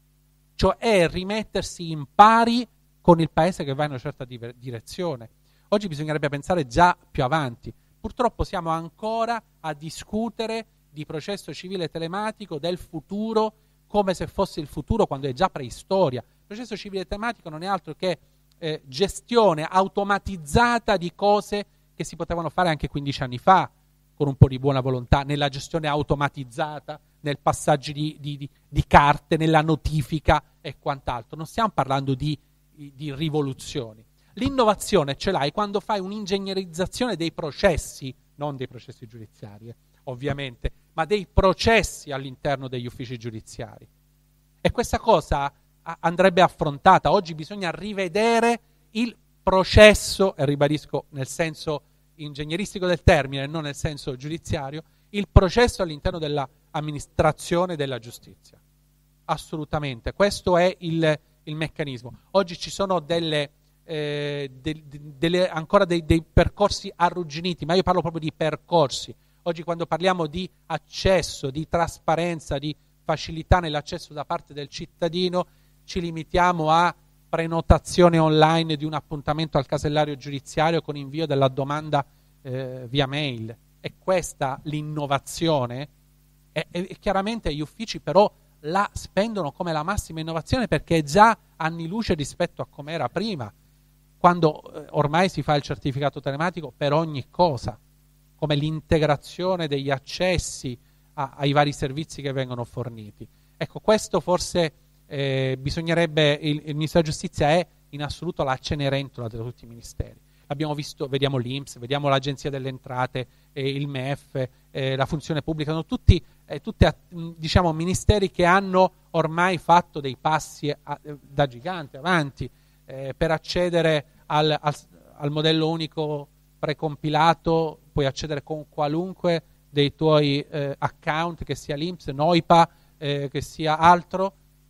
Cioè è rimettersi in pari con il paese che va in una certa di- direzione. Oggi bisognerebbe pensare già più avanti. Purtroppo siamo ancora a discutere di processo civile telematico, del futuro, come se fosse il futuro quando è già preistoria. Il processo civile telematico non è altro che eh, gestione automatizzata di cose che si potevano fare anche quindici anni fa, con un po' di buona volontà, nella gestione automatizzata, nel passaggio di, di, di, di carte, nella notifica e quant'altro. Non stiamo parlando di, di rivoluzioni. L'innovazione ce l'hai quando fai un'ingegnerizzazione dei processi, non dei processi giudiziari, eh, ovviamente, ma dei processi all'interno degli uffici giudiziari. E questa cosa a- andrebbe affrontata. Oggi bisogna rivedere il processo, e ribadisco nel senso ingegneristico del termine, non nel senso giudiziario, il processo all'interno dell'amministrazione della giustizia. Assolutamente, questo è il, il meccanismo. Oggi ci sono delle, eh, de, de, delle, ancora dei, dei percorsi arrugginiti, ma io parlo proprio di percorsi. Oggi quando parliamo di accesso, di trasparenza, di facilità nell'accesso da parte del cittadino, ci limitiamo a prenotazione online di un appuntamento al casellario giudiziario con invio della domanda eh, via mail. È questa l'innovazione? E, e chiaramente gli uffici però la spendono come la massima innovazione perché è già anni luce rispetto a come era prima, quando eh, ormai si fa il certificato telematico per ogni cosa, come l'integrazione degli accessi a, ai vari servizi che vengono forniti. Ecco, questo forse eh, bisognerebbe, il, il Ministero della Giustizia è in assoluto la cenerentola di tutti i ministeri. Abbiamo visto, vediamo l'I N P S, vediamo l'Agenzia delle Entrate, eh, il M E F, eh, la Funzione Pubblica, sono tutti eh, tutte, diciamo, ministeri che hanno ormai fatto dei passi a, da gigante avanti eh, per accedere al, al, al modello unico precompilato. Puoi accedere con qualunque dei tuoi eh, account, che sia l'I N P S, NOIPA, eh, che sia altro,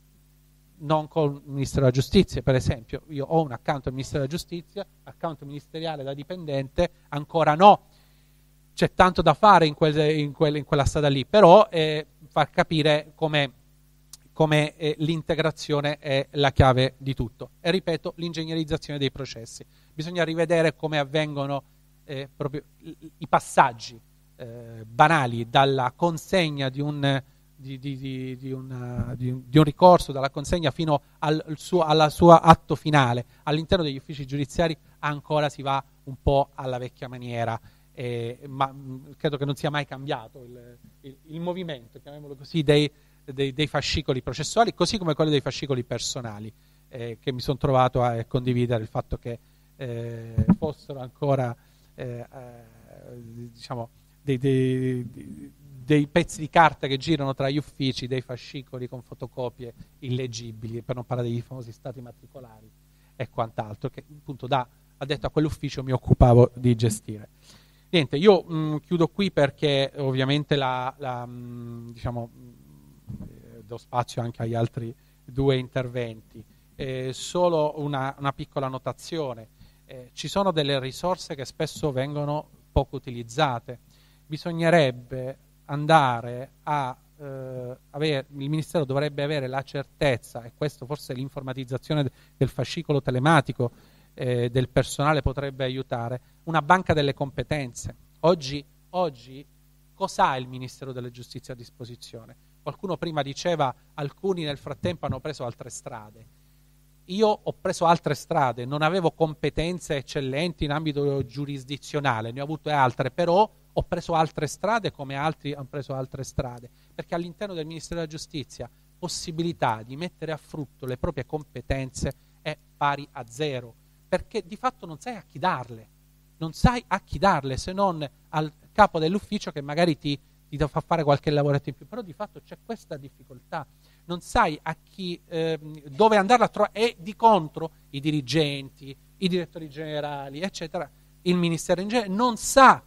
non con il Ministero della Giustizia, per esempio. Io ho un account al Ministero della Giustizia, account ministeriale da dipendente, ancora no. C'è tanto da fare in, quel, in, quel, in quella strada lì, però eh, far capire come, come eh, l'integrazione è la chiave di tutto. E ripeto, l'ingegnerizzazione dei processi. Bisogna rivedere come avvengono eh, proprio i passaggi eh, banali dalla consegna di un, di, di, di, di, una, di, un, di un ricorso, dalla consegna fino al suo alla sua atto finale. All'interno degli uffici giudiziari ancora si va un po' alla vecchia maniera. eh, ma mh, credo che non sia mai cambiato il, il, il movimento, chiamiamolo così, dei, dei, dei fascicoli processuali, così come quello dei fascicoli personali, eh, che mi sono trovato a condividere il fatto che eh, fossero ancora eh, eh, diciamo dei, dei, dei pezzi di carta che girano tra gli uffici, dei fascicoli con fotocopie illeggibili, per non parlare dei famosi stati matricolari e quant'altro, che appunto da addetto a quell'ufficio mi occupavo di gestire. Niente, io mh, chiudo qui perché ovviamente la, la, mh, diciamo, mh, do spazio anche agli altri due interventi. Eh, solo una, una piccola notazione. Eh, ci sono delle risorse che spesso vengono poco utilizzate. Bisognerebbe andare a eh, avere, il Ministero dovrebbe avere la certezza, e questo forse l'informatizzazione del fascicolo telematico eh, del personale potrebbe aiutare, una banca delle competenze. Oggi, oggi cos'ha il Ministero della Giustizia a disposizione? Qualcuno prima diceva alcuni nel frattempo hanno preso altre strade. Io ho preso altre strade, non avevo competenze eccellenti in ambito giurisdizionale, ne ho avute altre, però ho preso altre strade come altri hanno preso altre strade, perché all'interno del Ministero della Giustizia possibilità di mettere a frutto le proprie competenze è pari a zero, perché di fatto non sai a chi darle, non sai a chi darle se non al capo dell'ufficio che magari ti, ti fa fare qualche lavoretto in più, però di fatto c'è questa difficoltà. Non sai a chi, eh, dove andarla a trovare, e di contro i dirigenti, i direttori generali, eccetera, il Ministero in genere non sa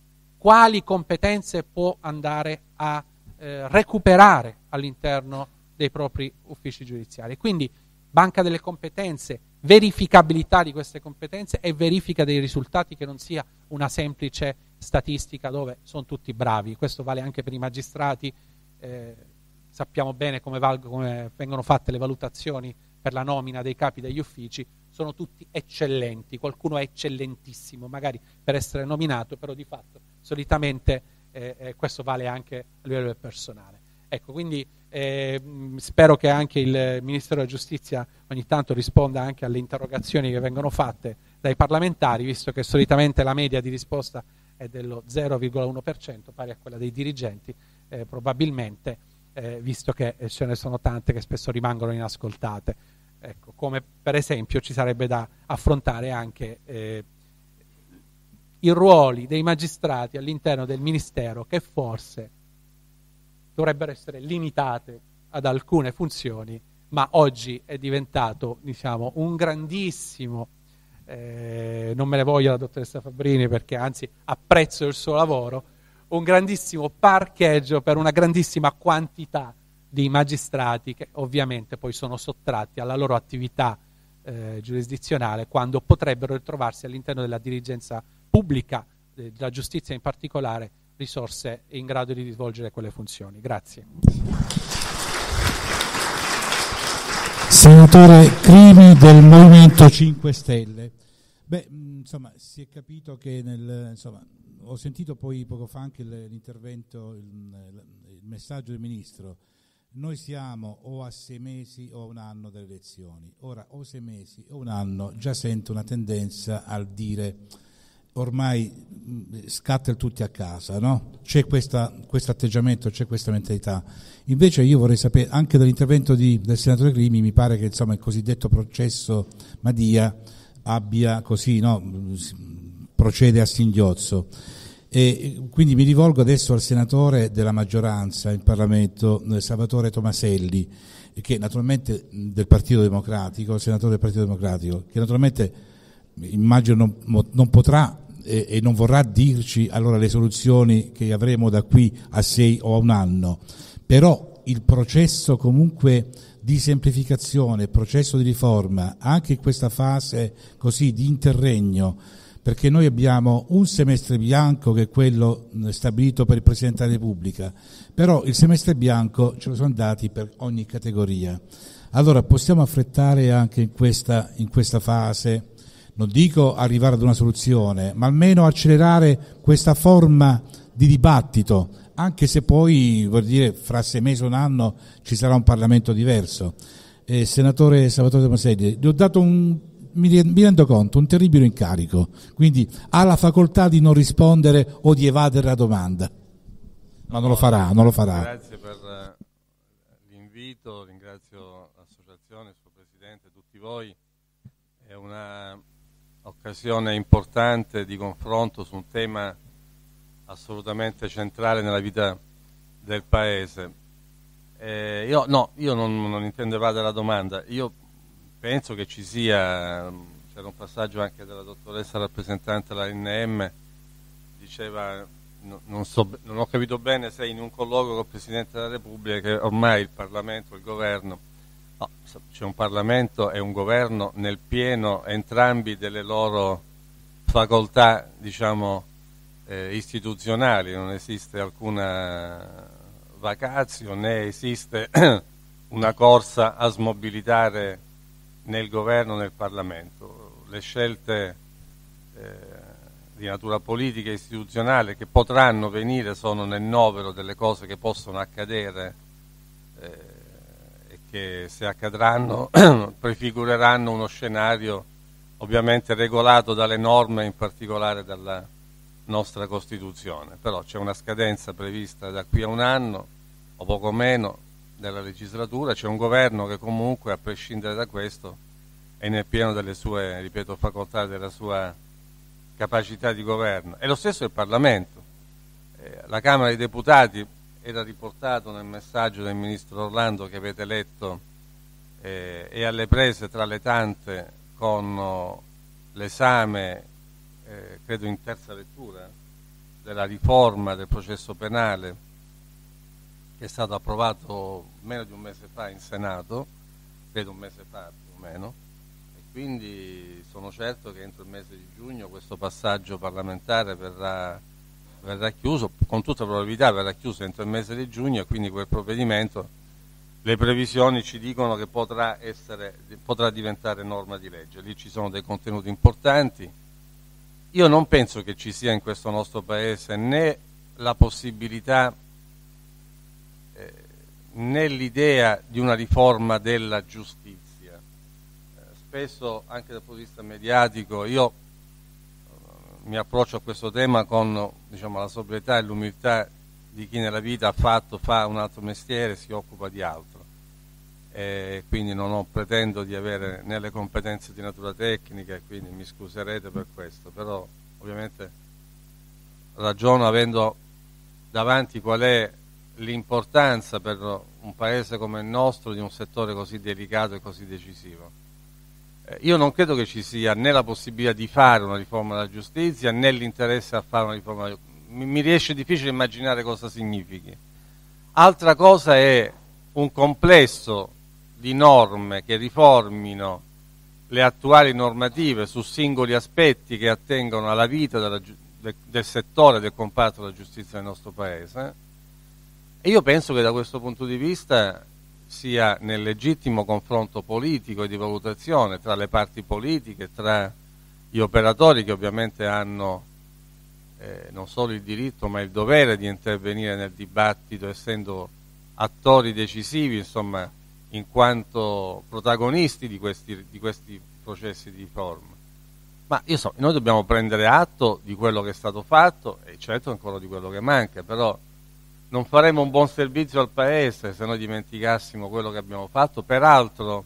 quali competenze può andare a eh, recuperare all'interno dei propri uffici giudiziari. Quindi banca delle competenze, verificabilità di queste competenze e verifica dei risultati, che non sia una semplice statistica dove sono tutti bravi. Questo vale anche per i magistrati. Eh, sappiamo bene come, valgo, come vengono fatte le valutazioni per la nomina dei capi degli uffici, sono tutti eccellenti, qualcuno è eccellentissimo magari per essere nominato, però di fatto solitamente eh, eh, questo vale anche a livello del personale. Ecco, quindi eh, spero che anche il Ministero della Giustizia ogni tanto risponda anche alle interrogazioni che vengono fatte dai parlamentari, visto che solitamente la media di risposta è dello zero virgola uno per cento, pari a quella dei dirigenti, eh, probabilmente. Eh, visto che ce ne sono tante che spesso rimangono inascoltate. Ecco, come per esempio ci sarebbe da affrontare anche eh, i ruoli dei magistrati all'interno del Ministero, che forse dovrebbero essere limitate ad alcune funzioni, ma oggi è diventato, diciamo, un grandissimo, eh, non me ne voglio la dottoressa Fabbrini perché anzi apprezzo il suo lavoro, un grandissimo parcheggio per una grandissima quantità di magistrati che ovviamente poi sono sottratti alla loro attività eh, giurisdizionale, quando potrebbero ritrovarsi all'interno della dirigenza pubblica, eh, della giustizia in particolare, risorse in grado di svolgere quelle funzioni. Grazie. Senatore Crimi del Movimento cinque Stelle. Beh, insomma, si è capito che nel, insomma, ho sentito poi poco fa anche l'intervento, il, il messaggio del Ministro. Noi siamo o a sei mesi o a un anno dalle elezioni. Ora, o sei mesi o un anno, già sento una tendenza al dire ormai scatta il tutti a casa, no? C'è questo atteggiamento, c'è questa mentalità. Invece io vorrei sapere, anche dall'intervento di, del senatore Crimi, mi pare che insomma il cosiddetto processo Madia abbia così, no, procede a singhiozzo. E quindi mi rivolgo adesso al senatore della maggioranza in Parlamento, Salvatore Tomaselli, che naturalmente del Partito Democratico, il senatore del Partito Democratico, che naturalmente immagino non, non potrà e, e non vorrà dirci allora le soluzioni che avremo da qui a sei o a un anno, però il processo comunque di semplificazione, processo di riforma, anche in questa fase così di interregno, perché noi abbiamo un semestre bianco che è quello stabilito per il Presidente della Repubblica, però il semestre bianco ce lo sono dati per ogni categoria. Allora possiamo affrettare anche in questa, in questa fase, non dico arrivare ad una soluzione, ma almeno accelerare questa forma di dibattito, anche se poi, vuol dire, fra sei mesi o un anno ci sarà un Parlamento diverso. Eh, senatore Salvatore Tomaselli, gli ho dato un mi, mi rendo conto, un terribile incarico, quindi ha la facoltà di non rispondere o di evadere la domanda, ma non lo farà, non lo farà. Grazie per l'invito, ringrazio l'associazione, il suo presidente, tutti voi. È una occasione importante di confronto su un tema assolutamente centrale nella vita del Paese. Eh, io, no, io non, non intendo evadere la domanda, io penso che ci sia, c'era un passaggio anche della dottoressa rappresentante della N M, diceva, no, non, so, non ho capito bene se in un colloquio col Presidente della Repubblica, che ormai il Parlamento, il Governo, no, c'è un Parlamento e un Governo nel pieno entrambi delle loro facoltà, diciamo, eh, istituzionali, non esiste alcuna vacazio né esiste una corsa a smobilitare nel governo, nel Parlamento. Le scelte eh, di natura politica e istituzionale che potranno venire sono nel novero delle cose che possono accadere eh, e che, se accadranno, prefigureranno uno scenario ovviamente regolato dalle norme, in particolare dalla nostra Costituzione. Però c'è una scadenza prevista da qui a un anno o poco meno della legislatura, c'è un governo che comunque, a prescindere da questo, è nel pieno delle sue, ripeto, facoltà, della sua capacità di governo. E lo stesso il Parlamento. Eh, la Camera dei Deputati, era riportato nel messaggio del Ministro Orlando che avete letto, eh, è alle prese tra le tante con oh, l'esame, eh, credo in terza lettura, della riforma del processo penale, che è stato approvato meno di un mese fa in Senato, credo un mese fa più o meno, e quindi sono certo che entro il mese di giugno questo passaggio parlamentare verrà, verrà chiuso, con tutta probabilità verrà chiuso entro il mese di giugno, e quindi quel provvedimento, le previsioni ci dicono che potrà, essere, potrà diventare norma di legge. Lì ci sono dei contenuti importanti. Io non penso che ci sia in questo nostro Paese né la possibilità nell'idea di una riforma della giustizia. Eh, spesso, anche dal punto di vista mediatico, io eh, mi approccio a questo tema con, diciamo, la sobrietà e l'umiltà di chi nella vita ha fatto, fa un altro mestiere, si occupa di altro. E quindi non ho, pretendo di avere né le competenze di natura tecnica, e quindi mi scuserete per questo, però ovviamente ragiono avendo davanti qual è l'importanza per un paese come il nostro di un settore così delicato e così decisivo. Eh, io non credo che ci sia né la possibilità di fare una riforma della giustizia né l'interesse a fare una riforma della giustizia. Mi, mi riesce difficile immaginare cosa significhi. Altra cosa è un complesso di norme che riformino le attuali normative su singoli aspetti che attengono alla vita della, del, del settore, del comparto della giustizia nel nostro Paese. E io penso che da questo punto di vista sia nel legittimo confronto politico e di valutazione tra le parti politiche, tra gli operatori che ovviamente hanno eh, non solo il diritto ma il dovere di intervenire nel dibattito, essendo attori decisivi, insomma, in quanto protagonisti di questi, di questi processi di riforma. Ma io so, noi dobbiamo prendere atto di quello che è stato fatto e certo ancora di quello che manca, però non faremo un buon servizio al Paese se noi dimenticassimo quello che abbiamo fatto. Peraltro,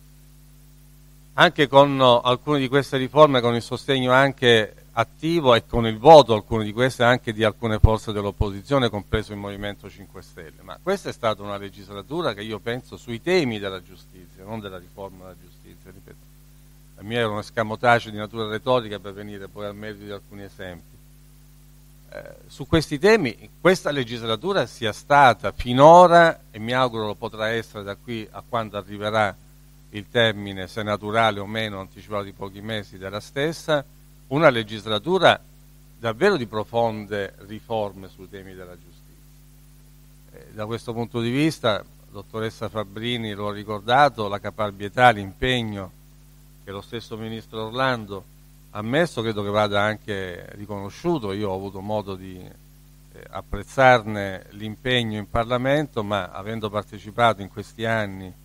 anche con alcune di queste riforme, con il sostegno anche attivo e con il voto, alcune di queste, anche di alcune forze dell'opposizione, compreso il Movimento cinque Stelle. Ma questa è stata una legislatura che io penso sui temi della giustizia, non della riforma della giustizia, ripeto. La mia era un escamotage di natura retorica per venire poi al merito di alcuni esempi. Eh, su questi temi questa legislatura sia stata finora, e mi auguro lo potrà essere da qui a quando arriverà il termine, se naturale o meno, anticipato di pochi mesi della stessa, una legislatura davvero di profonde riforme sui temi della giustizia. Eh, da questo punto di vista, dottoressa Fabbrini lo ha ricordato, la caparbietà, l'impegno che lo stesso Ministro Orlando ammesso, credo che vada anche riconosciuto. Io ho avuto modo di eh, apprezzarne l'impegno in Parlamento, ma avendo partecipato in questi anni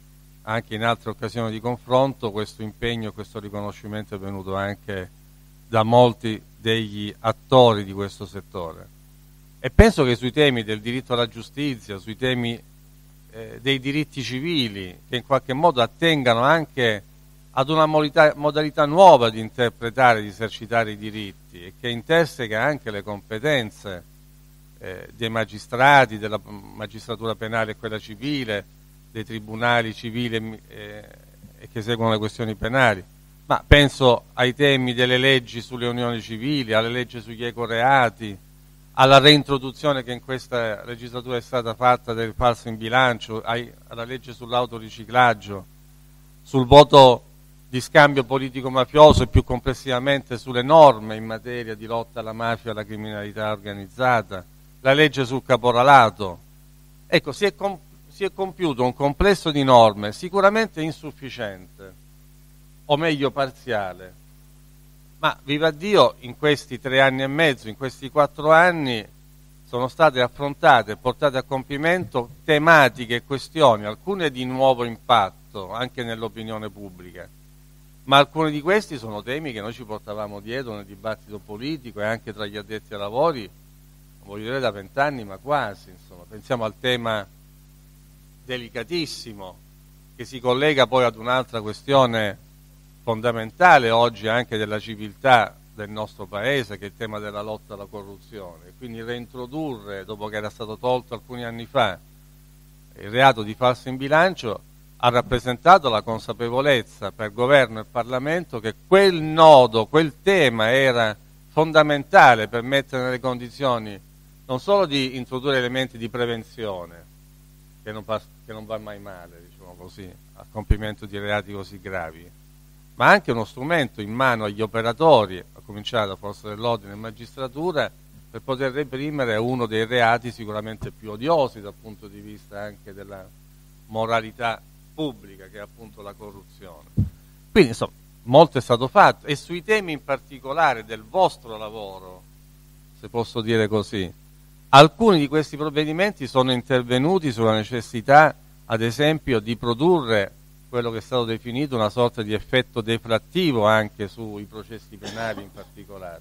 anche in altre occasioni di confronto, questo impegno, questo riconoscimento è venuto anche da molti degli attori di questo settore. E penso che sui temi del diritto alla giustizia, sui temi eh, dei diritti civili, che in qualche modo attengano anche ad una modalità, modalità nuova di interpretare, di esercitare i diritti, e che interseca anche le competenze eh, dei magistrati, della magistratura penale e quella civile, dei tribunali civili e, e che seguono le questioni penali. Ma penso ai temi delle leggi sulle unioni civili, alle leggi sugli ecoreati, alla reintroduzione che in questa legislatura è stata fatta del falso in bilancio, ai, alla legge sull'autoriciclaggio, sul voto di scambio politico-mafioso e più complessivamente sulle norme in materia di lotta alla mafia e alla criminalità organizzata, la legge sul caporalato. Ecco, si è, com- si è compiuto un complesso di norme sicuramente insufficiente, o meglio parziale, ma viva Dio, in questi tre anni e mezzo, in questi quattro anni, sono state affrontate e portate a compimento tematiche e questioni, alcune di nuovo impatto anche nell'opinione pubblica, ma alcuni di questi sono temi che noi ci portavamo dietro nel dibattito politico e anche tra gli addetti ai lavori, non voglio dire da vent'anni, ma quasi. Insomma, pensiamo al tema delicatissimo che si collega poi ad un'altra questione fondamentale oggi anche della civiltà del nostro Paese, che è il tema della lotta alla corruzione. Quindi reintrodurre, dopo che era stato tolto alcuni anni fa, il reato di falso in bilancio ha rappresentato la consapevolezza per governo e Parlamento che quel nodo, quel tema era fondamentale per mettere nelle condizioni non solo di introdurre elementi di prevenzione, che non, pa- che non va mai male, diciamo così, al compimento di reati così gravi, ma anche uno strumento in mano agli operatori, a cominciare da forze dell'ordine e magistratura, per poter reprimere uno dei reati sicuramente più odiosi dal punto di vista anche della moralità pubblica, che è appunto la corruzione. Quindi insomma, molto è stato fatto, e sui temi in particolare del vostro lavoro, se posso dire così, alcuni di questi provvedimenti sono intervenuti sulla necessità, ad esempio, di produrre quello che è stato definito una sorta di effetto deflattivo anche sui processi penali in particolare.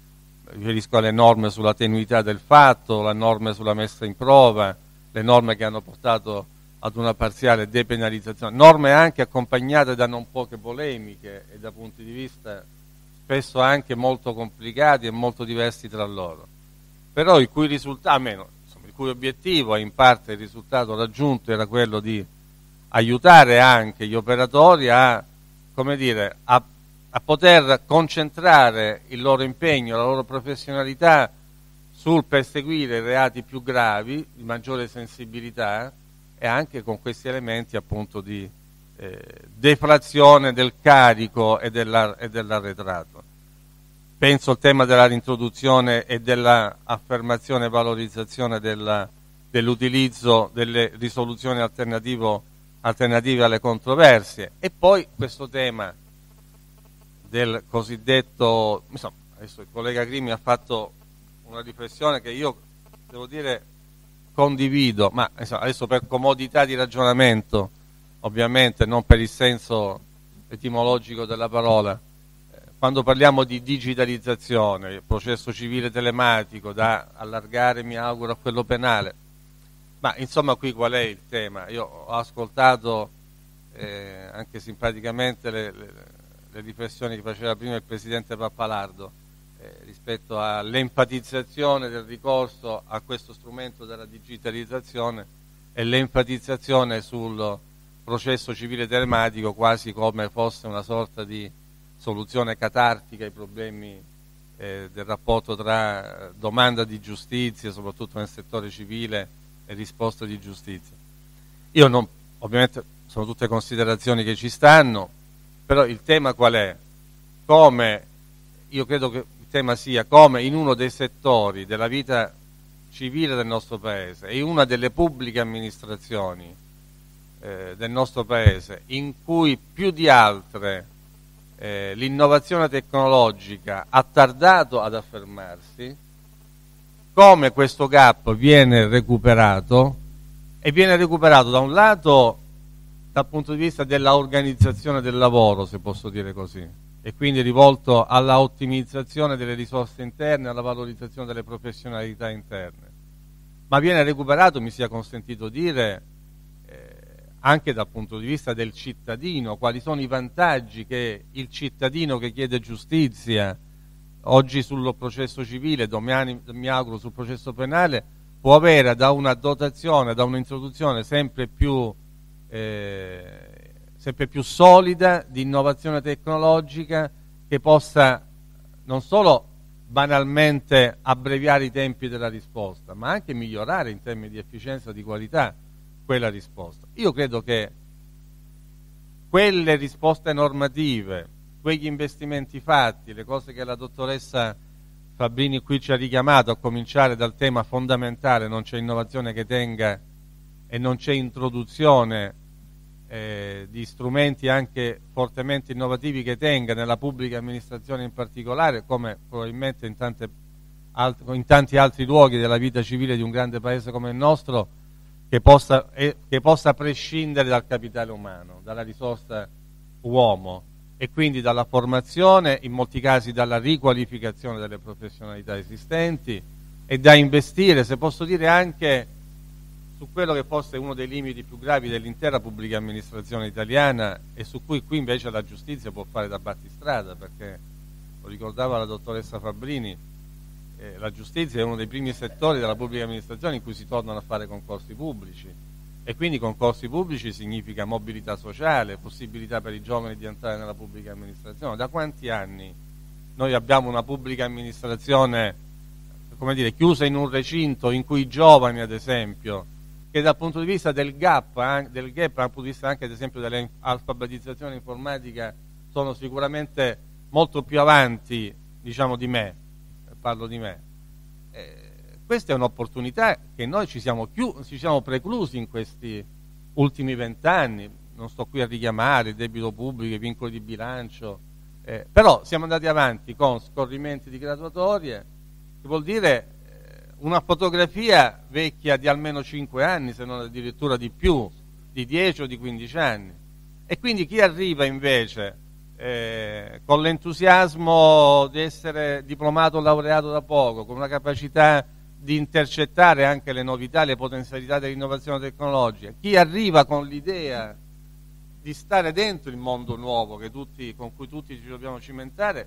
Mi riferisco alle norme sulla tenuità del fatto, le norme sulla messa in prova, le norme che hanno portato ad una parziale depenalizzazione, norme anche accompagnate da non poche polemiche e da punti di vista spesso anche molto complicati e molto diversi tra loro, però il cui risultato, almeno insomma, il cui obiettivo e in parte il risultato raggiunto era quello di aiutare anche gli operatori a, come dire, a, a poter concentrare il loro impegno, la loro professionalità sul perseguire i reati più gravi, di maggiore sensibilità, e anche con questi elementi appunto di eh, deflazione del carico e, della, e dell'arretrato. Penso al tema della reintroduzione e dell'affermazione e valorizzazione della, dell'utilizzo delle risoluzioni alternativo, alternative alle controversie, e poi questo tema del cosiddetto, insomma, adesso il collega Crimi ha fatto una riflessione che io devo dire condivido, ma insomma, adesso per comodità di ragionamento, ovviamente non per il senso etimologico della parola, eh, quando parliamo di digitalizzazione, il processo civile telematico da allargare, mi auguro, a quello penale, ma insomma qui qual è il tema? Io ho ascoltato eh, anche simpaticamente le, le, le riflessioni che faceva prima il Presidente Pappalardo eh, rispetto all'enfatizzazione del ricorso a questo strumento della digitalizzazione e l'enfatizzazione sul processo civile telematico quasi come fosse una sorta di soluzione catartica ai problemi eh, del rapporto tra domanda di giustizia, soprattutto nel settore civile, e risposta di giustizia. Io non, ovviamente sono tutte considerazioni che ci stanno, però il tema qual è? Come, io credo che il tema sia come in uno dei settori della vita civile del nostro Paese e in una delle pubbliche amministrazioni eh, del nostro Paese, in cui più di altre eh, l'innovazione tecnologica ha tardato ad affermarsi, come questo gap viene recuperato, e viene recuperato da un lato dal punto di vista della organizzazione del lavoro, se posso dire così, e quindi rivolto alla ottimizzazione delle risorse interne, alla valorizzazione delle professionalità interne. Ma viene recuperato, mi sia consentito dire, eh, anche dal punto di vista del cittadino, quali sono i vantaggi che il cittadino che chiede giustizia oggi sul processo civile, domani mi auguro sul processo penale, può avere da una dotazione, da un'introduzione sempre più, eh, sempre più solida di innovazione tecnologica, che possa non solo banalmente abbreviare i tempi della risposta, ma anche migliorare in termini di efficienza e di qualità quella risposta. Io credo che quelle risposte normative, quegli investimenti fatti, le cose che la dottoressa Fabbrini qui ci ha richiamato, a cominciare dal tema fondamentale: non c'è innovazione che tenga e non c'è introduzione eh, di strumenti anche fortemente innovativi che tenga nella pubblica amministrazione in particolare, come probabilmente in, tante alt- in tanti altri luoghi della vita civile di un grande paese come il nostro, che possa, eh, che possa prescindere dal capitale umano, dalla risorsa uomo, e quindi dalla formazione, in molti casi dalla riqualificazione delle professionalità esistenti, e da investire, se posso dire, anche su quello che fosse uno dei limiti più gravi dell'intera pubblica amministrazione italiana, e su cui qui invece la giustizia può fare da battistrada, perché, lo ricordava la dottoressa Fabbrini, eh, la giustizia è uno dei primi settori della pubblica amministrazione in cui si tornano a fare concorsi pubblici. E quindi concorsi pubblici significa mobilità sociale, possibilità per i giovani di entrare nella pubblica amministrazione. Da quanti anni noi abbiamo una pubblica amministrazione, come dire, chiusa in un recinto in cui i giovani, ad esempio, che dal punto di vista del gap, del gap dal punto di vista anche ad esempio dell'alfabetizzazione informatica, sono sicuramente molto più avanti, diciamo, di me, parlo di me. Eh, Questa è un'opportunità che noi ci siamo, chiu- ci siamo preclusi in questi ultimi vent'anni. Non sto qui a richiamare il debito pubblico, i vincoli di bilancio, eh, però siamo andati avanti con scorrimenti di graduatorie, che vuol dire eh, una fotografia vecchia di almeno cinque anni, se non addirittura di più, di dieci o di quindici anni. E quindi chi arriva invece eh, con l'entusiasmo di essere diplomato o laureato da poco, con una capacità di intercettare anche le novità, le potenzialità dell'innovazione tecnologica, chi arriva con l'idea di stare dentro il mondo nuovo che tutti, con cui tutti ci dobbiamo cimentare,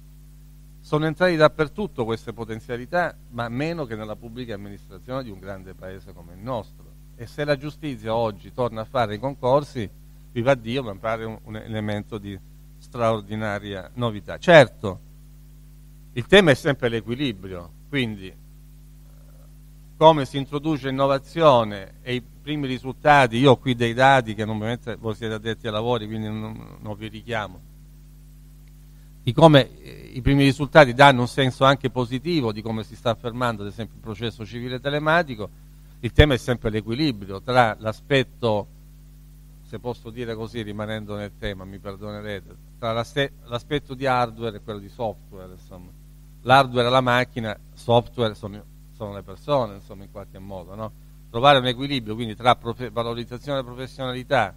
sono entrati dappertutto queste potenzialità, ma meno che nella pubblica amministrazione di un grande paese come il nostro. E se la giustizia oggi torna a fare i concorsi, viva Dio, mi pare un, un elemento di straordinaria novità. Certo, il tema è sempre l'equilibrio, quindi come si introduce innovazione e i primi risultati. Io ho qui dei dati che non ovviamente voi siete addetti ai lavori, quindi non, non vi richiamo, di come i primi risultati danno un senso anche positivo di come si sta affermando ad esempio il processo civile telematico. Il tema è sempre l'equilibrio tra l'aspetto, se posso dire così rimanendo nel tema, mi perdonerete, tra l'aspetto di hardware e quello di software. Insomma, l'hardware è la macchina, software sono sono le persone, insomma, in qualche modo, no? Trovare un equilibrio quindi tra profe- valorizzazione della professionalità,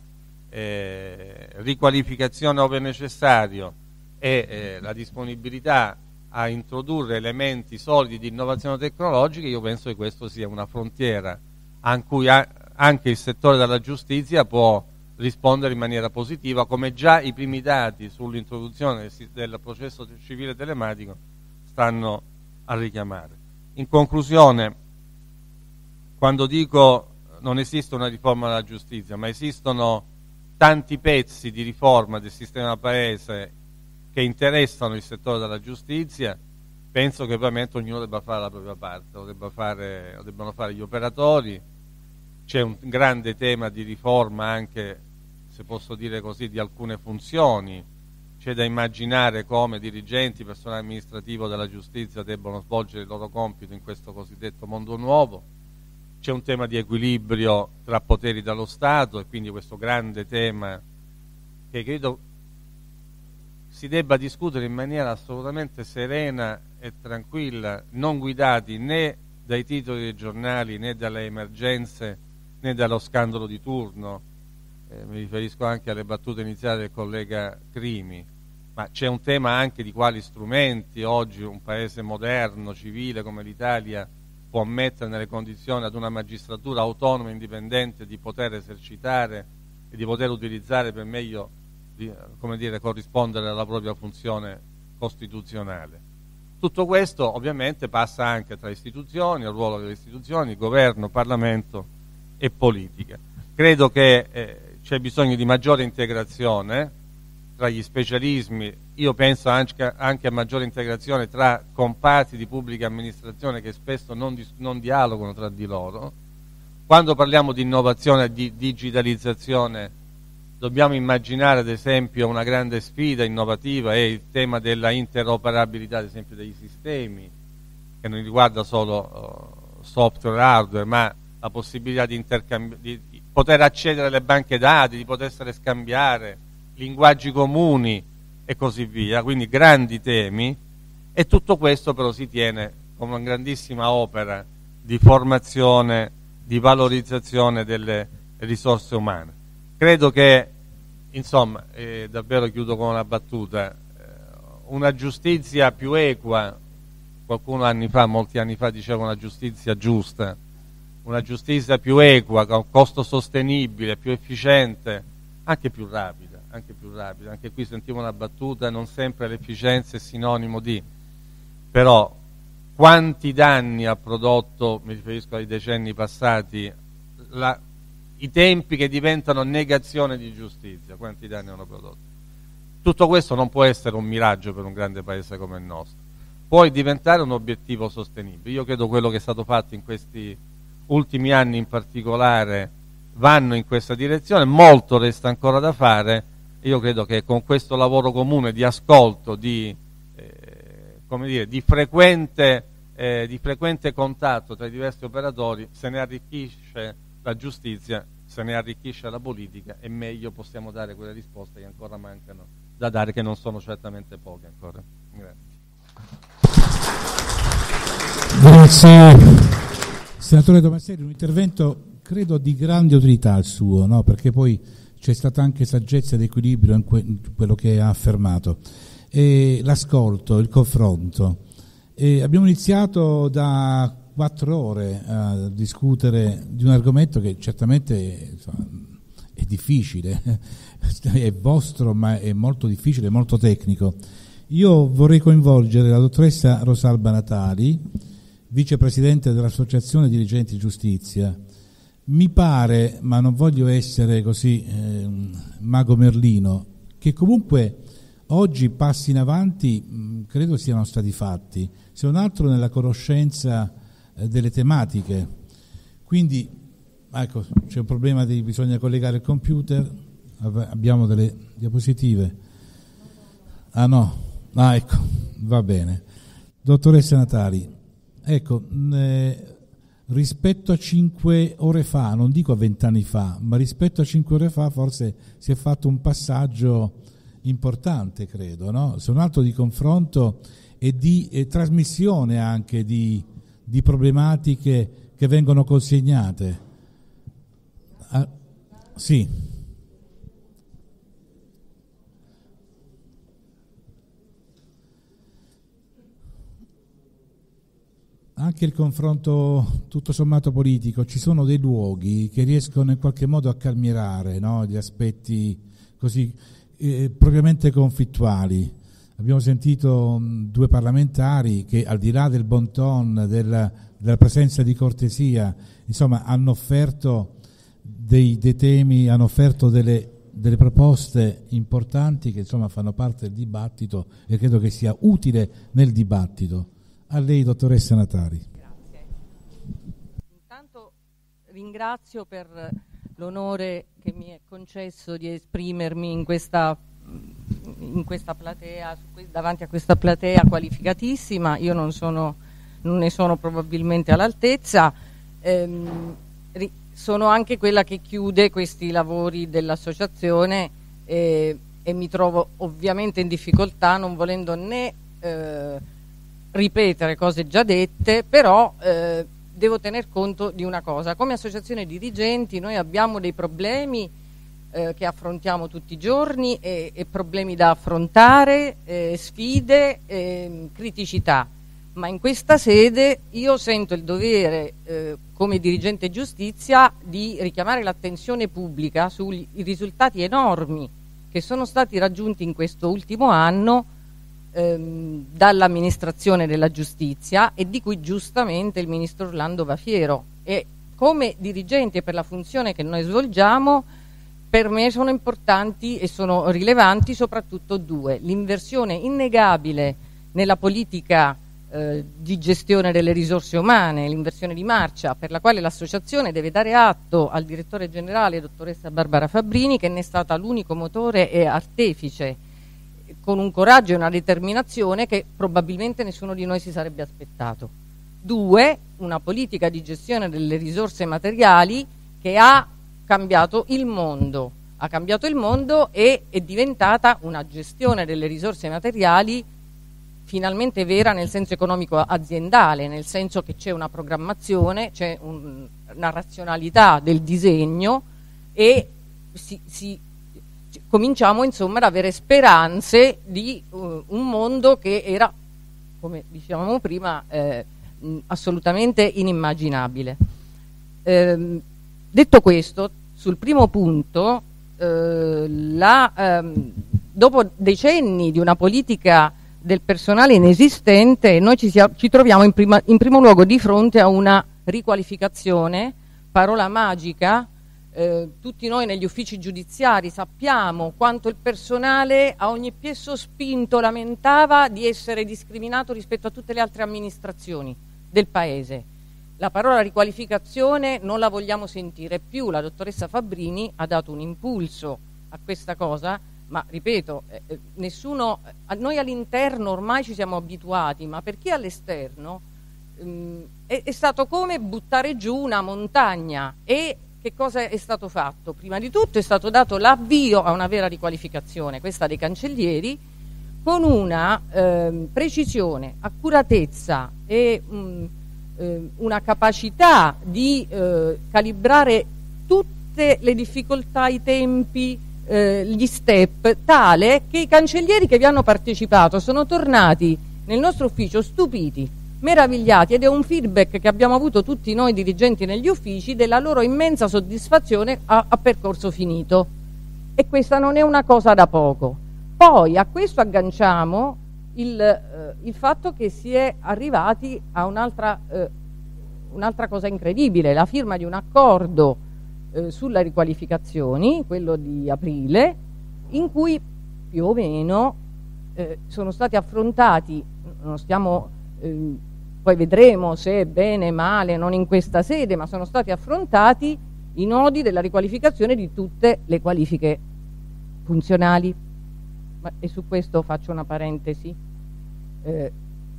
eh, riqualificazione ove necessario e eh, la disponibilità a introdurre elementi solidi di innovazione tecnologica. Io penso che questo sia una frontiera a cui a- anche il settore della giustizia può rispondere in maniera positiva, come già i primi dati sull'introduzione del, del processo civile telematico stanno a richiamare. In conclusione, quando dico non esiste una riforma della giustizia, ma esistono tanti pezzi di riforma del sistema paese che interessano il settore della giustizia, penso che ovviamente ognuno debba fare la propria parte, lo, debba fare, lo debbano fare gli operatori. C'è un grande tema di riforma anche, se posso dire così, di alcune funzioni. C'è da immaginare come dirigenti, personale amministrativo della giustizia debbano svolgere il loro compito in questo cosiddetto mondo nuovo. C'è un tema di equilibrio tra poteri dello Stato, e quindi questo grande tema che credo si debba discutere in maniera assolutamente serena e tranquilla, non guidati né dai titoli dei giornali né dalle emergenze né dallo scandalo di turno, eh, mi riferisco anche alle battute iniziali del collega Crimi, ma c'è un tema anche di quali strumenti oggi un paese moderno, civile come l'Italia può mettere nelle condizioni ad una magistratura autonoma e indipendente di poter esercitare e di poter utilizzare per meglio di, come dire, corrispondere alla propria funzione costituzionale. Tutto questo ovviamente passa anche tra istituzioni, il ruolo delle istituzioni, governo, Parlamento e politica. Credo che eh, c'è bisogno di maggiore integrazione tra gli specialismi, io penso anche, anche a maggiore integrazione tra comparti di pubblica amministrazione che spesso non, dis, non dialogano tra di loro. Quando parliamo di innovazione e di digitalizzazione dobbiamo immaginare ad esempio una grande sfida innovativa è il tema della interoperabilità ad esempio dei sistemi, che non riguarda solo uh, software e hardware, ma la possibilità di, di, di poter accedere alle banche dati, di poter scambiare linguaggi comuni e così via, quindi grandi temi, e tutto questo però si tiene come una grandissima opera di formazione, di valorizzazione delle risorse umane. Credo che, insomma, eh, davvero chiudo con una battuta, eh, una giustizia più equa, qualcuno anni fa, molti anni fa diceva una giustizia giusta, una giustizia più equa, con costo sostenibile, più efficiente, anche più rapida, anche più rapida. Anche qui sentivo una battuta, non sempre l'efficienza è sinonimo di, però quanti danni ha prodotto, mi riferisco ai decenni passati, la, i tempi che diventano negazione di giustizia, quanti danni hanno prodotto. Tutto questo non può essere un miraggio per un grande paese come il nostro, può diventare un obiettivo sostenibile. Io credo quello che è stato fatto in questi ultimi anni in particolare vanno in questa direzione, molto resta ancora da fare. Io credo che con questo lavoro comune di ascolto, di, eh, come dire, di, frequente, eh, di frequente contatto tra i diversi operatori se ne arricchisce la giustizia, se ne arricchisce la politica e meglio possiamo dare quelle risposte che ancora mancano da dare, che non sono certamente poche ancora. Grazie. Grazie. Senatore Tomaselli, un intervento credo di grande utilità il suo, no? Perché poi c'è stata anche saggezza ed equilibrio in, que- in quello che ha affermato. E l'ascolto, il confronto. E abbiamo iniziato da quattro ore a discutere di un argomento che certamente insomma, è difficile, è vostro ma è molto difficile, è molto tecnico. Io vorrei coinvolgere la dottoressa Rosalba Natali, vicepresidente dell'Associazione Dirigenti Giustizia. Mi pare, ma non voglio essere così eh, mago Merlino, che comunque oggi passi in avanti mh, credo siano stati fatti, se non altro nella conoscenza eh, delle tematiche. Quindi, ecco, c'è un problema di bisogna collegare il computer, abbiamo delle diapositive. Ah no, ah ecco, va bene. Dottoressa Natali, ecco, eh, rispetto a cinque ore fa, non dico a vent'anni fa, ma rispetto a cinque ore fa forse si è fatto un passaggio importante, credo, no? Se un altro di confronto e di e trasmissione anche di, di problematiche che vengono consegnate. Ah, sì. Anche il confronto tutto sommato politico, ci sono dei luoghi che riescono in qualche modo a calmierare, no? Gli aspetti così eh, propriamente conflittuali. Abbiamo sentito mh, due parlamentari che al di là del bon ton, della, della presenza di cortesia, insomma hanno offerto dei, dei temi, hanno offerto delle, delle proposte importanti che insomma fanno parte del dibattito e credo che sia utile nel dibattito. A lei, dottoressa Natali. Grazie. Intanto ringrazio per l'onore che mi è concesso di esprimermi in questa, in questa platea, davanti a questa platea qualificatissima. Io non, sono, non ne sono probabilmente all'altezza. Ehm, sono anche quella che chiude questi lavori dell'associazione eh, e mi trovo ovviamente in difficoltà, non volendo né eh, ripetere cose già dette, però eh, devo tener conto di una cosa: come associazione dirigenti noi abbiamo dei problemi eh, che affrontiamo tutti i giorni e, e problemi da affrontare, eh, sfide, eh, criticità. Ma in questa sede io sento il dovere, eh, come dirigente giustizia, di richiamare l'attenzione pubblica sui risultati enormi che sono stati raggiunti in questo ultimo anno ehm, dall'amministrazione della giustizia e di cui giustamente il ministro Orlando va fiero. E come dirigente, per la funzione che noi svolgiamo, per me sono importanti e sono rilevanti soprattutto due: l'inversione innegabile nella politica eh, di gestione delle risorse umane, l'inversione di marcia, per la quale l'associazione deve dare atto al direttore generale, dottoressa Barbara Fabbrini, che ne è stata l'unico motore e artefice, con un coraggio e una determinazione che probabilmente nessuno di noi si sarebbe aspettato. Due, una politica di gestione delle risorse materiali che ha cambiato il mondo, ha cambiato il mondo e è diventata una gestione delle risorse materiali finalmente vera nel senso economico aziendale, nel senso che c'è una programmazione, c'è un, una razionalità del disegno e si, si, cominciamo insomma ad avere speranze di uh, un mondo che era, come dicevamo prima, eh, assolutamente inimmaginabile. Eh, detto questo, sul primo punto, eh, la, ehm, dopo decenni di una politica del personale inesistente, noi ci, sia, ci troviamo in, prima, in primo luogo di fronte a una riqualificazione, parola magica. Eh, tutti noi negli uffici giudiziari sappiamo quanto il personale a ogni piè sospinto lamentava di essere discriminato rispetto a tutte le altre amministrazioni del Paese. La parola riqualificazione non la vogliamo sentire più. La dottoressa Fabbrini ha dato un impulso a questa cosa, ma ripeto, eh, nessuno, eh, noi all'interno ormai ci siamo abituati, ma per chi è all'esterno ehm, è, è stato come buttare giù una montagna. E che cosa è stato fatto? Prima di tutto è stato dato l'avvio a una vera riqualificazione, questa dei cancellieri, con una eh, precisione, accuratezza e mh, eh, una capacità di eh, calibrare tutte le difficoltà, i tempi, eh, gli step, tale che i cancellieri che vi hanno partecipato sono tornati nel nostro ufficio stupiti, meravigliati, ed è un feedback che abbiamo avuto tutti noi dirigenti negli uffici della loro immensa soddisfazione a, a percorso finito. E questa non è una cosa da poco. Poi a questo agganciamo il, eh, il fatto che si è arrivati a un'altra eh, un'altra cosa incredibile, la firma di un accordo eh, sulle riqualificazioni, quello di aprile, in cui più o meno eh, sono stati affrontati, non stiamo, eh, poi vedremo se è bene, male, non in questa sede, ma sono stati affrontati i nodi della riqualificazione di tutte le qualifiche funzionali. Ma, e su questo faccio una parentesi, eh,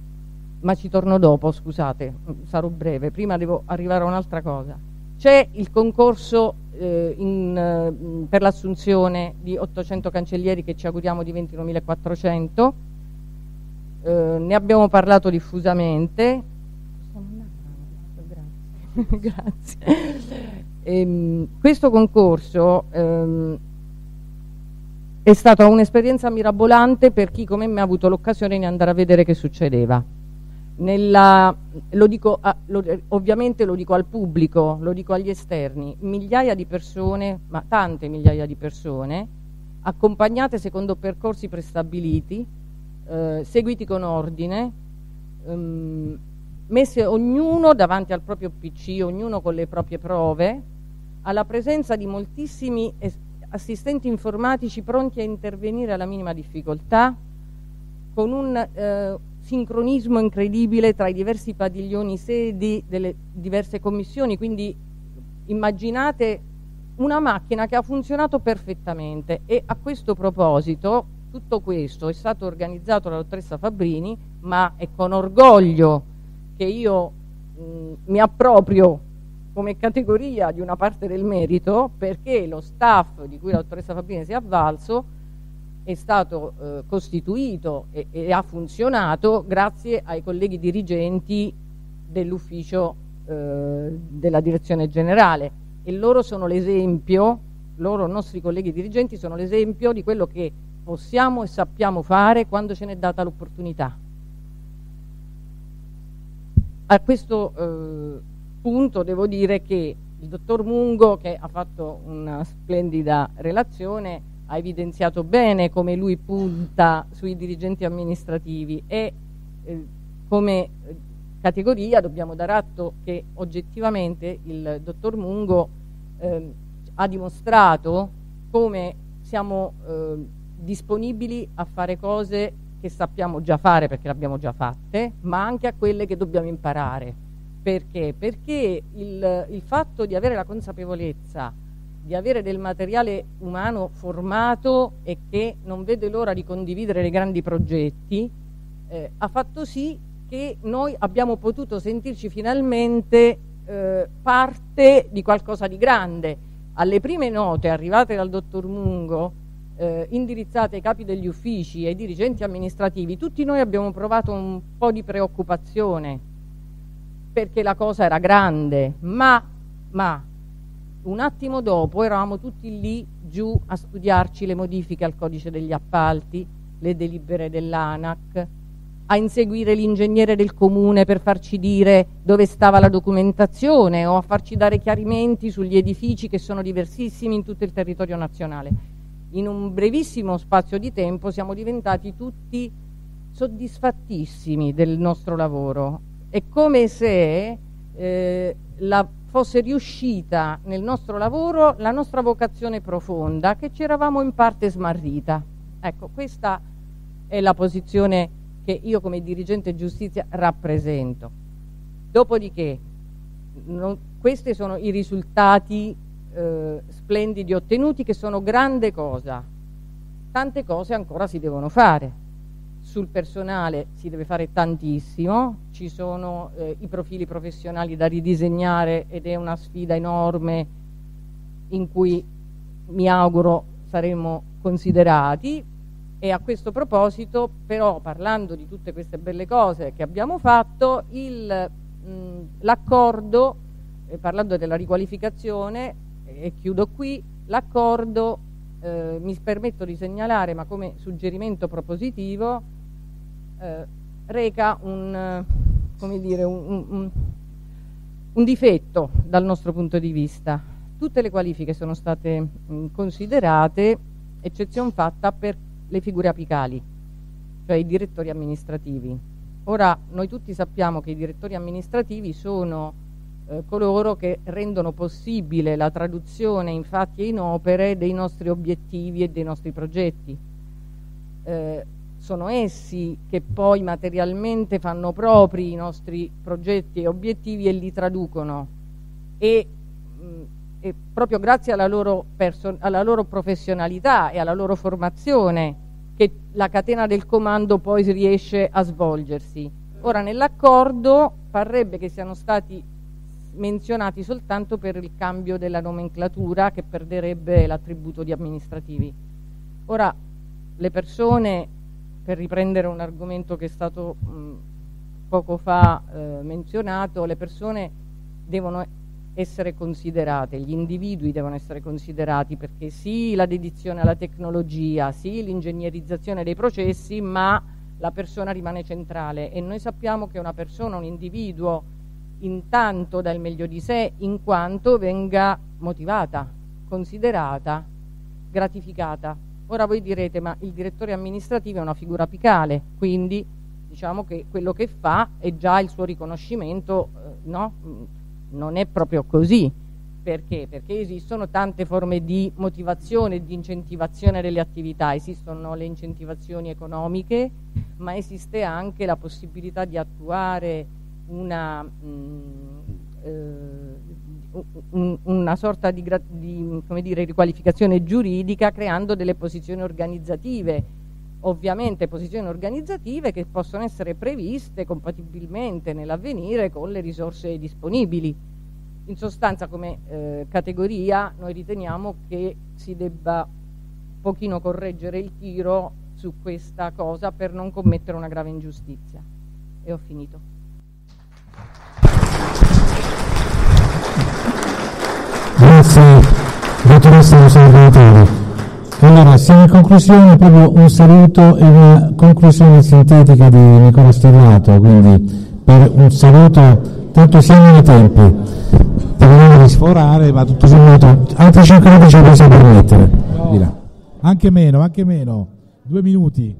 ma ci torno dopo, scusate, sarò breve, prima devo arrivare a un'altra cosa. C'è il concorso eh, in, eh, per l'assunzione di ottocento cancellieri che ci auguriamo diventi noemilaquattrocento, eh, ne abbiamo parlato diffusamente. Grazie. Grazie. E, questo concorso ehm, è stata un'esperienza mirabolante per chi come me ha avuto l'occasione di andare a vedere che succedeva. Nella, lo dico, ah, lo, ovviamente lo dico al pubblico, lo dico agli esterni, migliaia di persone, ma tante migliaia di persone, accompagnate secondo percorsi prestabiliti, eh, seguiti con ordine, ehm, messe ognuno davanti al proprio P C, ognuno con le proprie prove, alla presenza di moltissimi assistenti informatici pronti a intervenire alla minima difficoltà, con un eh, sincronismo incredibile tra i diversi padiglioni sedi delle diverse commissioni. Quindi immaginate una macchina che ha funzionato perfettamente. E a questo proposito tutto questo è stato organizzato dalla dottoressa Fabbrini, ma è con orgoglio che io mh, mi approprio come categoria di una parte del merito, perché lo staff di cui la dottoressa Fabbrini si è avvalso è stato eh, costituito e, e ha funzionato grazie ai colleghi dirigenti dell'ufficio eh, della direzione generale, e loro sono l'esempio loro nostri colleghi dirigenti sono l'esempio di quello che possiamo e sappiamo fare quando ce n'è data l'opportunità. A questo eh, punto devo dire che il dottor Mungo, che ha fatto una splendida relazione, ha evidenziato bene come lui punta sui dirigenti amministrativi e eh, come categoria dobbiamo dare atto che oggettivamente il dottor Mungo eh, ha dimostrato come siamo eh, disponibili a fare cose che sappiamo già fare perché le abbiamo già fatte, ma anche a quelle che dobbiamo imparare. Perché? Perché il, il fatto di avere la consapevolezza di avere del materiale umano formato e che non vede l'ora di condividere dei grandi progetti eh, ha fatto sì che noi abbiamo potuto sentirci finalmente eh, parte di qualcosa di grande. Alle prime note arrivate dal dottor Mungo, eh, indirizzate ai capi degli uffici e ai dirigenti amministrativi, tutti noi abbiamo provato un po' di preoccupazione perché la cosa era grande, ma, ma un attimo dopo eravamo tutti lì giù a studiarci le modifiche al codice degli appalti, le delibere dell'ANAC, a inseguire l'ingegnere del comune per farci dire dove stava la documentazione o a farci dare chiarimenti sugli edifici che sono diversissimi in tutto il territorio nazionale. In un brevissimo spazio di tempo siamo diventati tutti soddisfattissimi del nostro lavoro. È come se eh, la fosse riuscita nel nostro lavoro la nostra vocazione profonda, che ci eravamo in parte smarrita. Ecco, questa è la posizione che io come dirigente giustizia rappresento. Dopodiché, non, questi sono i risultati eh, splendidi ottenuti, che sono grande cosa. Tante cose ancora si devono fare. Sul personale si deve fare tantissimo, ci sono eh, i profili professionali da ridisegnare ed è una sfida enorme in cui mi auguro saremo considerati. E a questo proposito, però, parlando di tutte queste belle cose che abbiamo fatto, l'accordo, eh, parlando della riqualificazione, e eh, chiudo qui, l'accordo eh, mi permetto di segnalare, ma come suggerimento propositivo, eh, reca un, come dire, un, un, un difetto dal nostro punto di vista. Tutte le qualifiche sono state mh, considerate, eccezion fatta per le figure apicali, cioè i direttori amministrativi. Ora, noi tutti sappiamo che i direttori amministrativi sono eh, coloro che rendono possibile la traduzione in fatti e in opere dei nostri obiettivi e dei nostri progetti. Eh, sono essi che poi materialmente fanno propri i nostri progetti e obiettivi e li traducono. E, mh, e proprio grazie alla loro, alla loro professionalità e alla loro formazione che la catena del comando poi riesce a svolgersi. Ora, nell'accordo parrebbe che siano stati menzionati soltanto per il cambio della nomenclatura, che perderebbe l'attributo di amministrativi. Ora, le persone, per riprendere un argomento che è stato mh, poco fa eh, menzionato, le persone devono essere considerate, gli individui devono essere considerati, perché sì la dedizione alla tecnologia, sì l'ingegnerizzazione dei processi, ma la persona rimane centrale e noi sappiamo che una persona, un individuo, intanto dà il meglio di sé in quanto venga motivata, considerata, gratificata. Ora voi direte, ma il direttore amministrativo è una figura apicale, quindi diciamo che quello che fa è già il suo riconoscimento, eh, no? Non è proprio così. Perché? Perché esistono tante forme di motivazione e di incentivazione delle attività. Esistono le incentivazioni economiche, ma esiste anche la possibilità di attuare una, mh, eh, un, una sorta di, di come dire, riqualificazione giuridica, creando delle posizioni organizzative. Ovviamente posizioni organizzative che possono essere previste compatibilmente nell'avvenire con le risorse disponibili. In sostanza, come eh, categoria, noi riteniamo che si debba un pochino correggere il tiro su questa cosa per non commettere una grave ingiustizia. E ho finito. Grazie. Dottoressa Rosario. Allora, siamo in conclusione, proprio un saluto e una conclusione sintetica di Nicola Sterrato, quindi per un saluto, tanto siamo nei tempi, per di sforare, ma tutto sommato, altri cinque minuti ce lo possiamo permettere. No. Anche meno, anche meno, due minuti.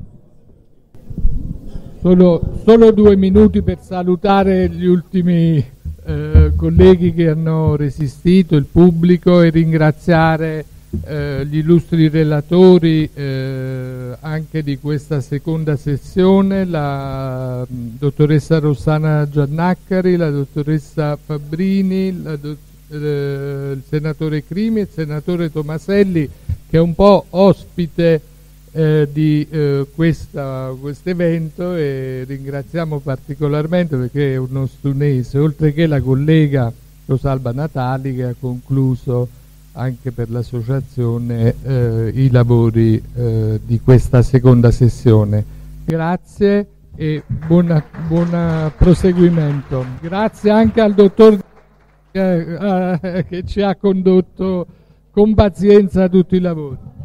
Solo, solo due minuti per salutare gli ultimi eh, colleghi che hanno resistito, il pubblico, e ringraziare eh, gli illustri relatori eh, anche di questa seconda sessione, la mh, dottoressa Rossana Giannaccari, la dottoressa Fabbrini, la do, eh, il senatore Crimi e il senatore Tomaselli, che è un po' ospite Eh, di eh, questo evento, e ringraziamo particolarmente perché è uno stunese, oltre che la collega Rosalba Natali, che ha concluso anche per l'associazione eh, i lavori eh, di questa seconda sessione. Grazie e buona, buona proseguimento. Grazie anche al dottor eh, eh, che ci ha condotto con pazienza tutti i lavori.